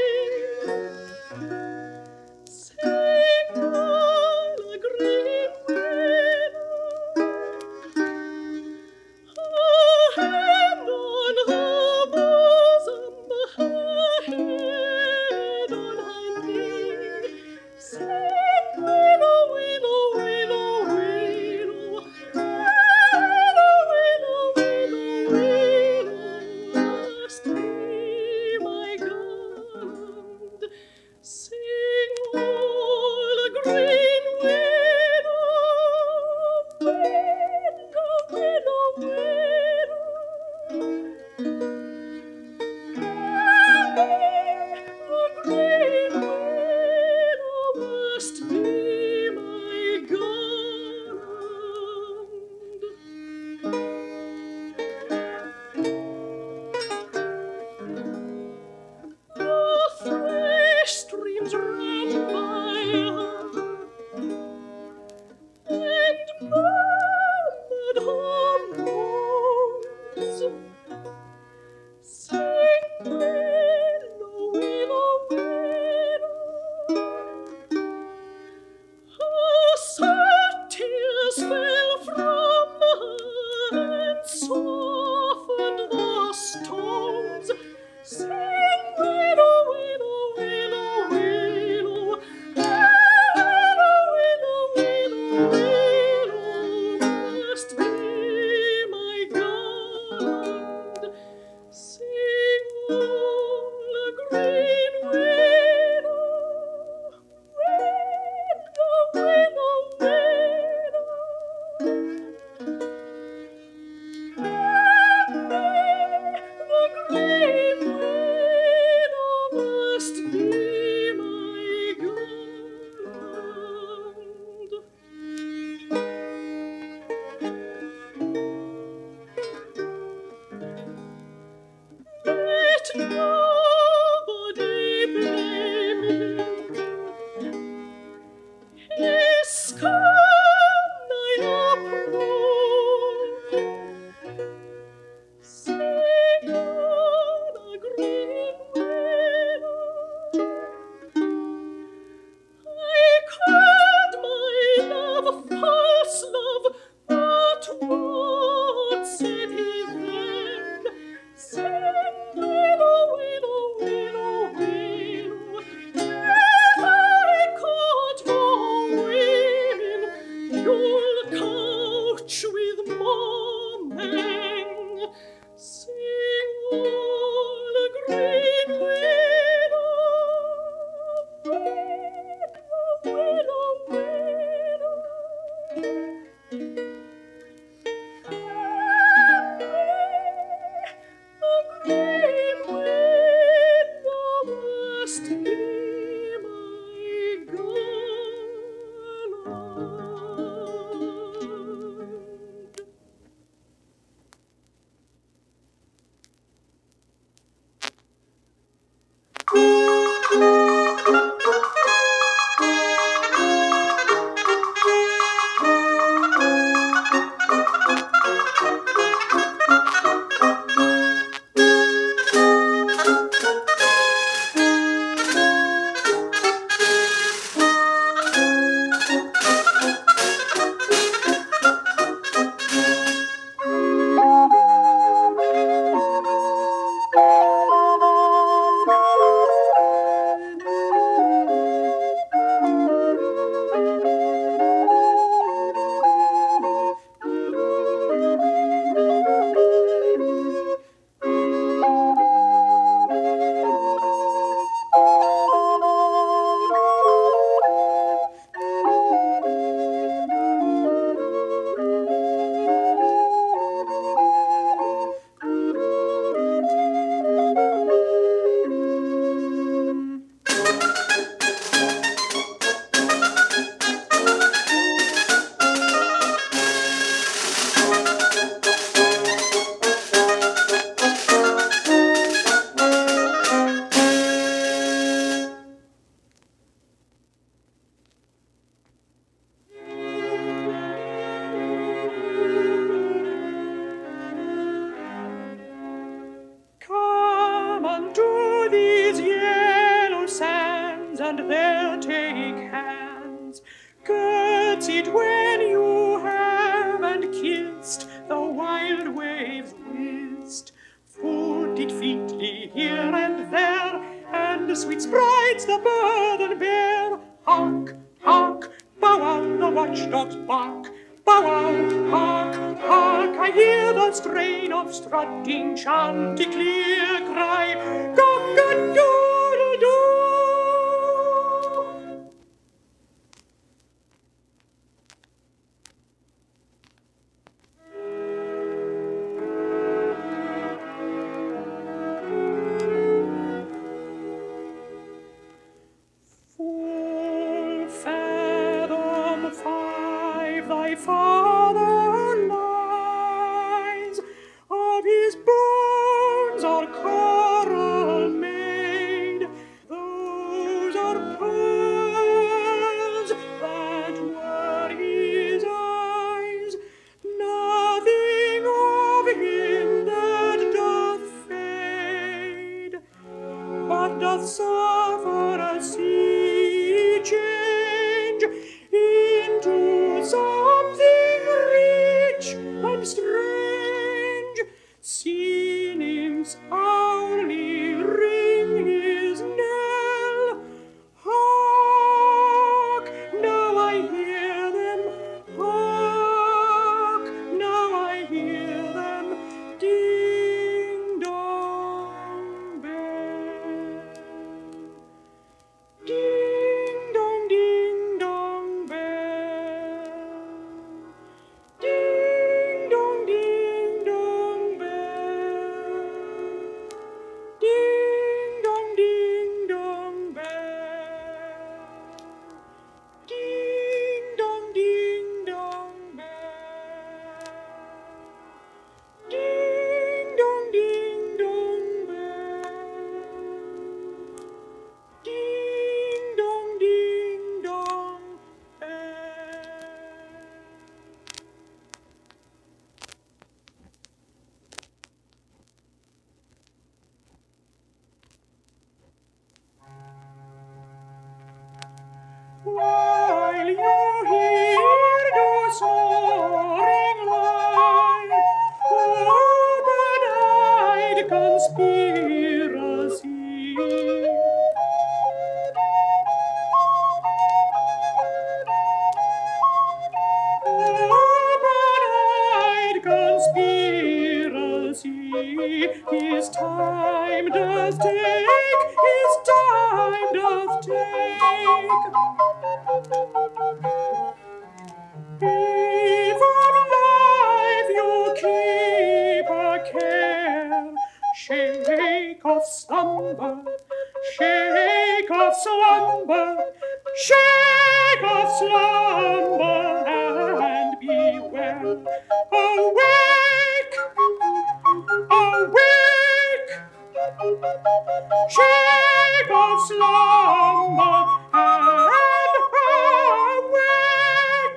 and there take hands. Curtsied when you have, and kissed the wild waves whist. Footed featly here and there, and the sweet sprites the burden bear. Hark, hark, bow wow, the watchdogs bark. Bow wow, hark, hark, I hear the strain of strutting chanticleer cry. Cock-a-doodle-doo! Full fathom five thy father lies, of his bones are coral made, those are pearls that were his eyes, nothing of him that doth fade, but doth suffer a sea change into something rich and strange. Sea nymphs hourly ring his knell. Hark, now I hear them. Hark, now I hear them. Ding dong bell. Ding dong, ding dong bell. Ding dong, ding dong bell. Ding dong, ding dong bell. Ding dong, ding dong bell. Ding dong, ding dong bell. Ding dong, ding dong bell. While you hear those snoring lie, open-eyed conspiracy. Open-eyed conspiracy. His time doth take, his time doth take. If of life you keep a care, shake off slumber, shake off slumber, shake off slumber, and beware. Awake, awake, shake off slumber, and awake.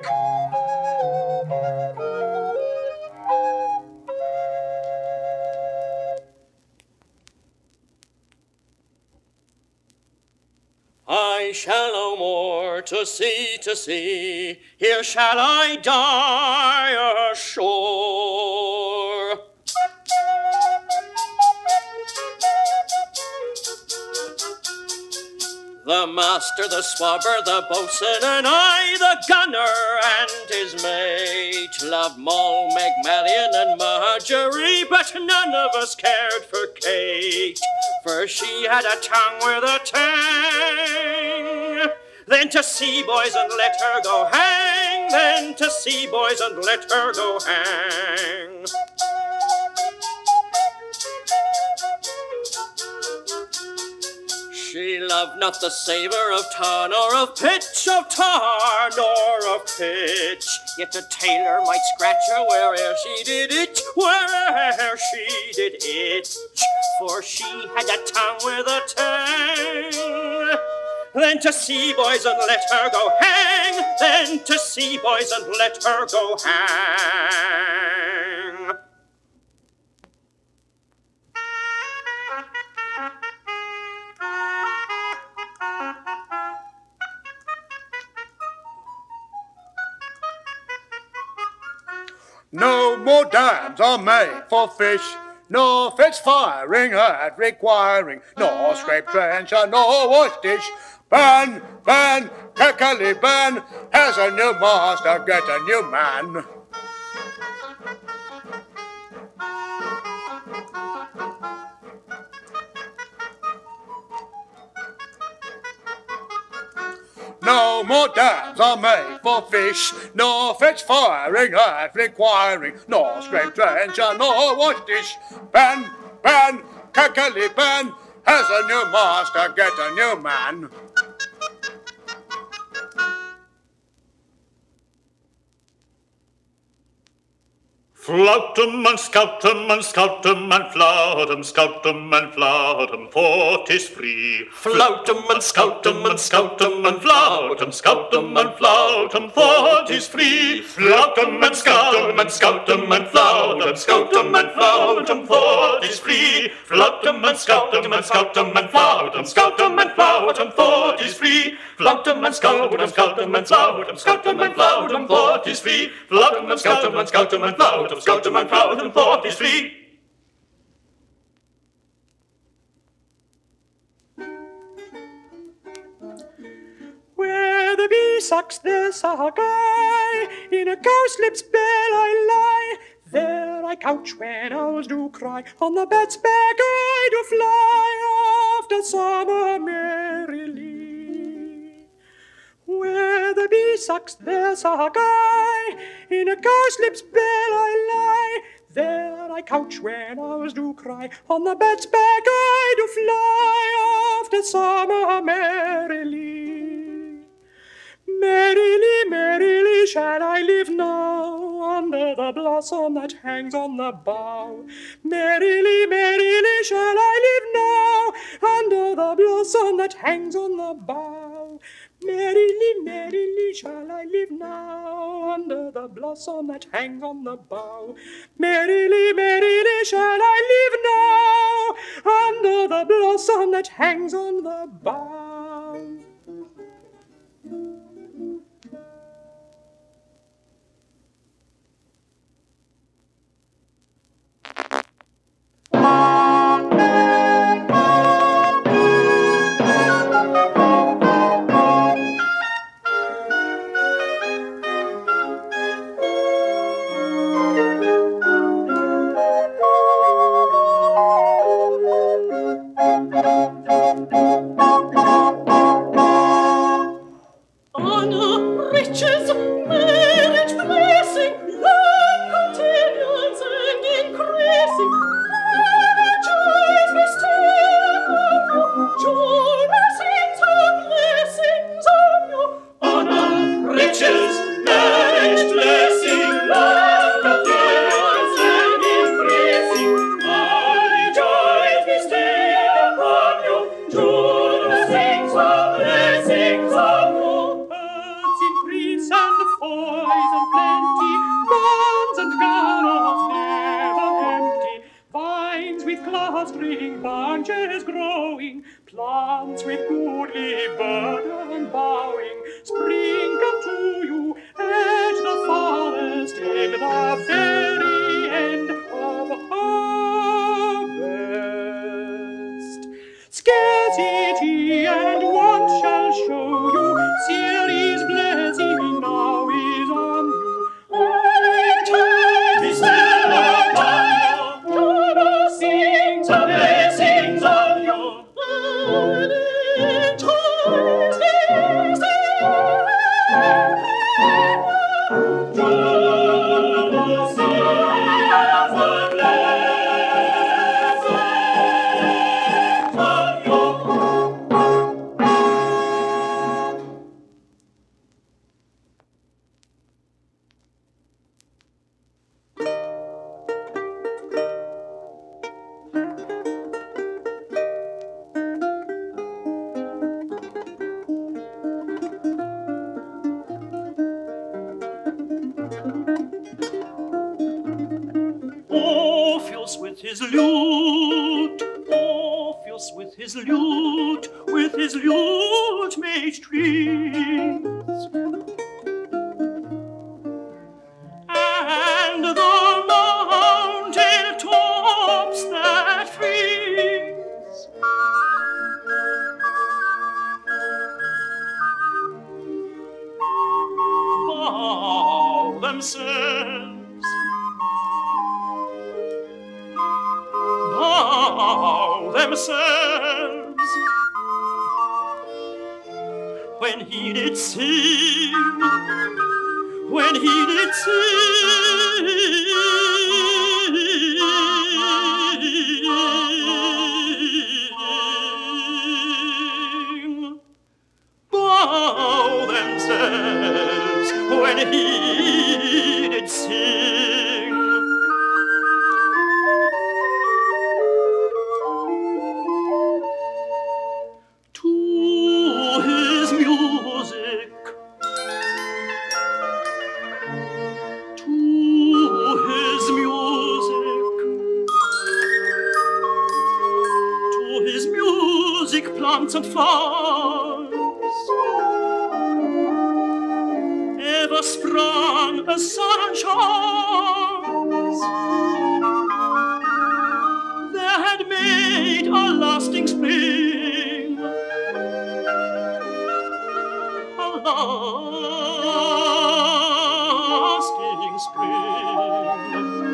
I shall no more to sea to sea, here shall I die ashore. The master, the swabber, the boatswain, and I, the gunner, and his mate, loved Moll, Meg, Marian, and Marjorie, but none of us cared for Kate, for she had a tongue with a tang. Then to sea, boys, and let her go hang, then to sea, boys, and let her go hang. She loved not the savour of tar, nor of pitch, of tar, nor of pitch. Yet a tailor might scratch her where'er she did it, where'er she did itch. For she had a tongue with a tang. Then to sea, boys, and let her go hang, then to sea, boys, and let her go hang.
No more dams are made for fish, nor fits firing at requiring, nor scrape trencher, nor wash dish. Ban, ban, Cackally ban, has a new master, get a new man. No more dams are made for fish, nor fetch firing at requiring, nor scrape trencher, nor wash dish. Ban, ban, Cackally ban, has a new master, get a new man.
Flout 'em and scout 'em and scout 'em and flout 'em, scout 'em and flout 'em, for 'tis free.
Flout 'em and scout 'em and scout 'em and flout 'em, scout 'em and flout 'em, for 'tis free. Flout 'em and scout 'em and scout 'em and flout 'em, scout 'em and flout 'em, for 'tis free. Flout 'em and scout 'em and scout 'em and flout 'em, scout 'em and flout 'em, for 'tis free. Flout 'em and scout 'em, scout 'em and flout 'em, scout 'em and flout 'em, for 'tis free. Flout 'em and scout 'em and scout 'em and flout 'em, scout 'em and flout 'em, for 'tis free.
Where the bee sucks, there's a guy. In a cowslip's bell I lie. There I couch when owls do cry. On the bed's back I do fly after summer merrily. Where the bee sucks, there's a guy. In a cowslip's bell I lie. There I couch when owls do cry. On the bed's back I do fly after summer merrily. Merrily, merrily shall I live now, under the blossom that hangs on the bough. Merrily, merrily shall I live now, under the blossom that hangs on the bough. Merrily, merrily shall I live now, under the blossom that hangs on the bough. Merrily, merrily shall I live now, under the blossom that hangs on the bough.
Honor, riches, marriage, blessing, love continuance and increasing. Joys bestow upon you, joy blessings and blessings on you.
Honor, riches, marriage, blessing, love, continuance and increasing. All joys bestowed upon you, joy blessings and blessings on you.
Earth's increase and foys and plenty, barns and gardens never empty, vines with clustering branches growing, plants with goodly burden bowing, spring come to you at the farthest end, the very end of harvest. Scarcity and want shall show you, Ceres' blessing now is on you. All eternity stand upon you, joy blessings and blessings on you. All eternity stand upon you, joy blessings and blessings on you.
Orpheus with his lute, Orpheus with his lute, with his lute made strings. And the themselves, bow themselves, when he did sing, when he did sing, bow themselves, when he did sing. To his music, to his music, to his music, plants and flowers ever sprung a sun and showers. There had made a lasting spring, a lasting spring,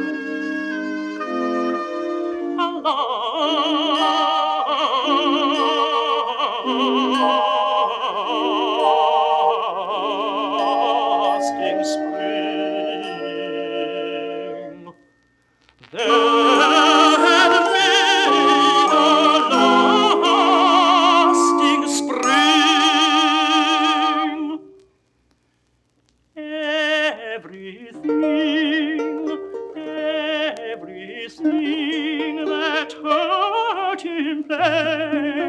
a lasting spring. There had made a lasting spring. Everything, everything that hurt him play,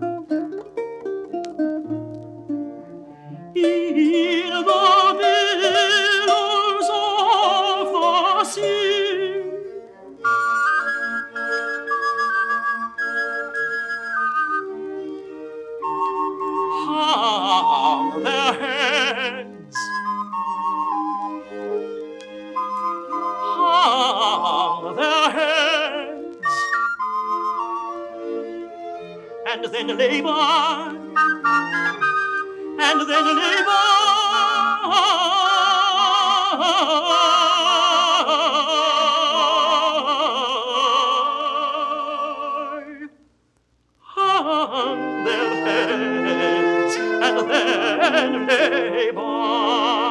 in the billows of the sea, hung their heads, hung their heads, and then lay by, and then lay by, hung their heads, and then lay by.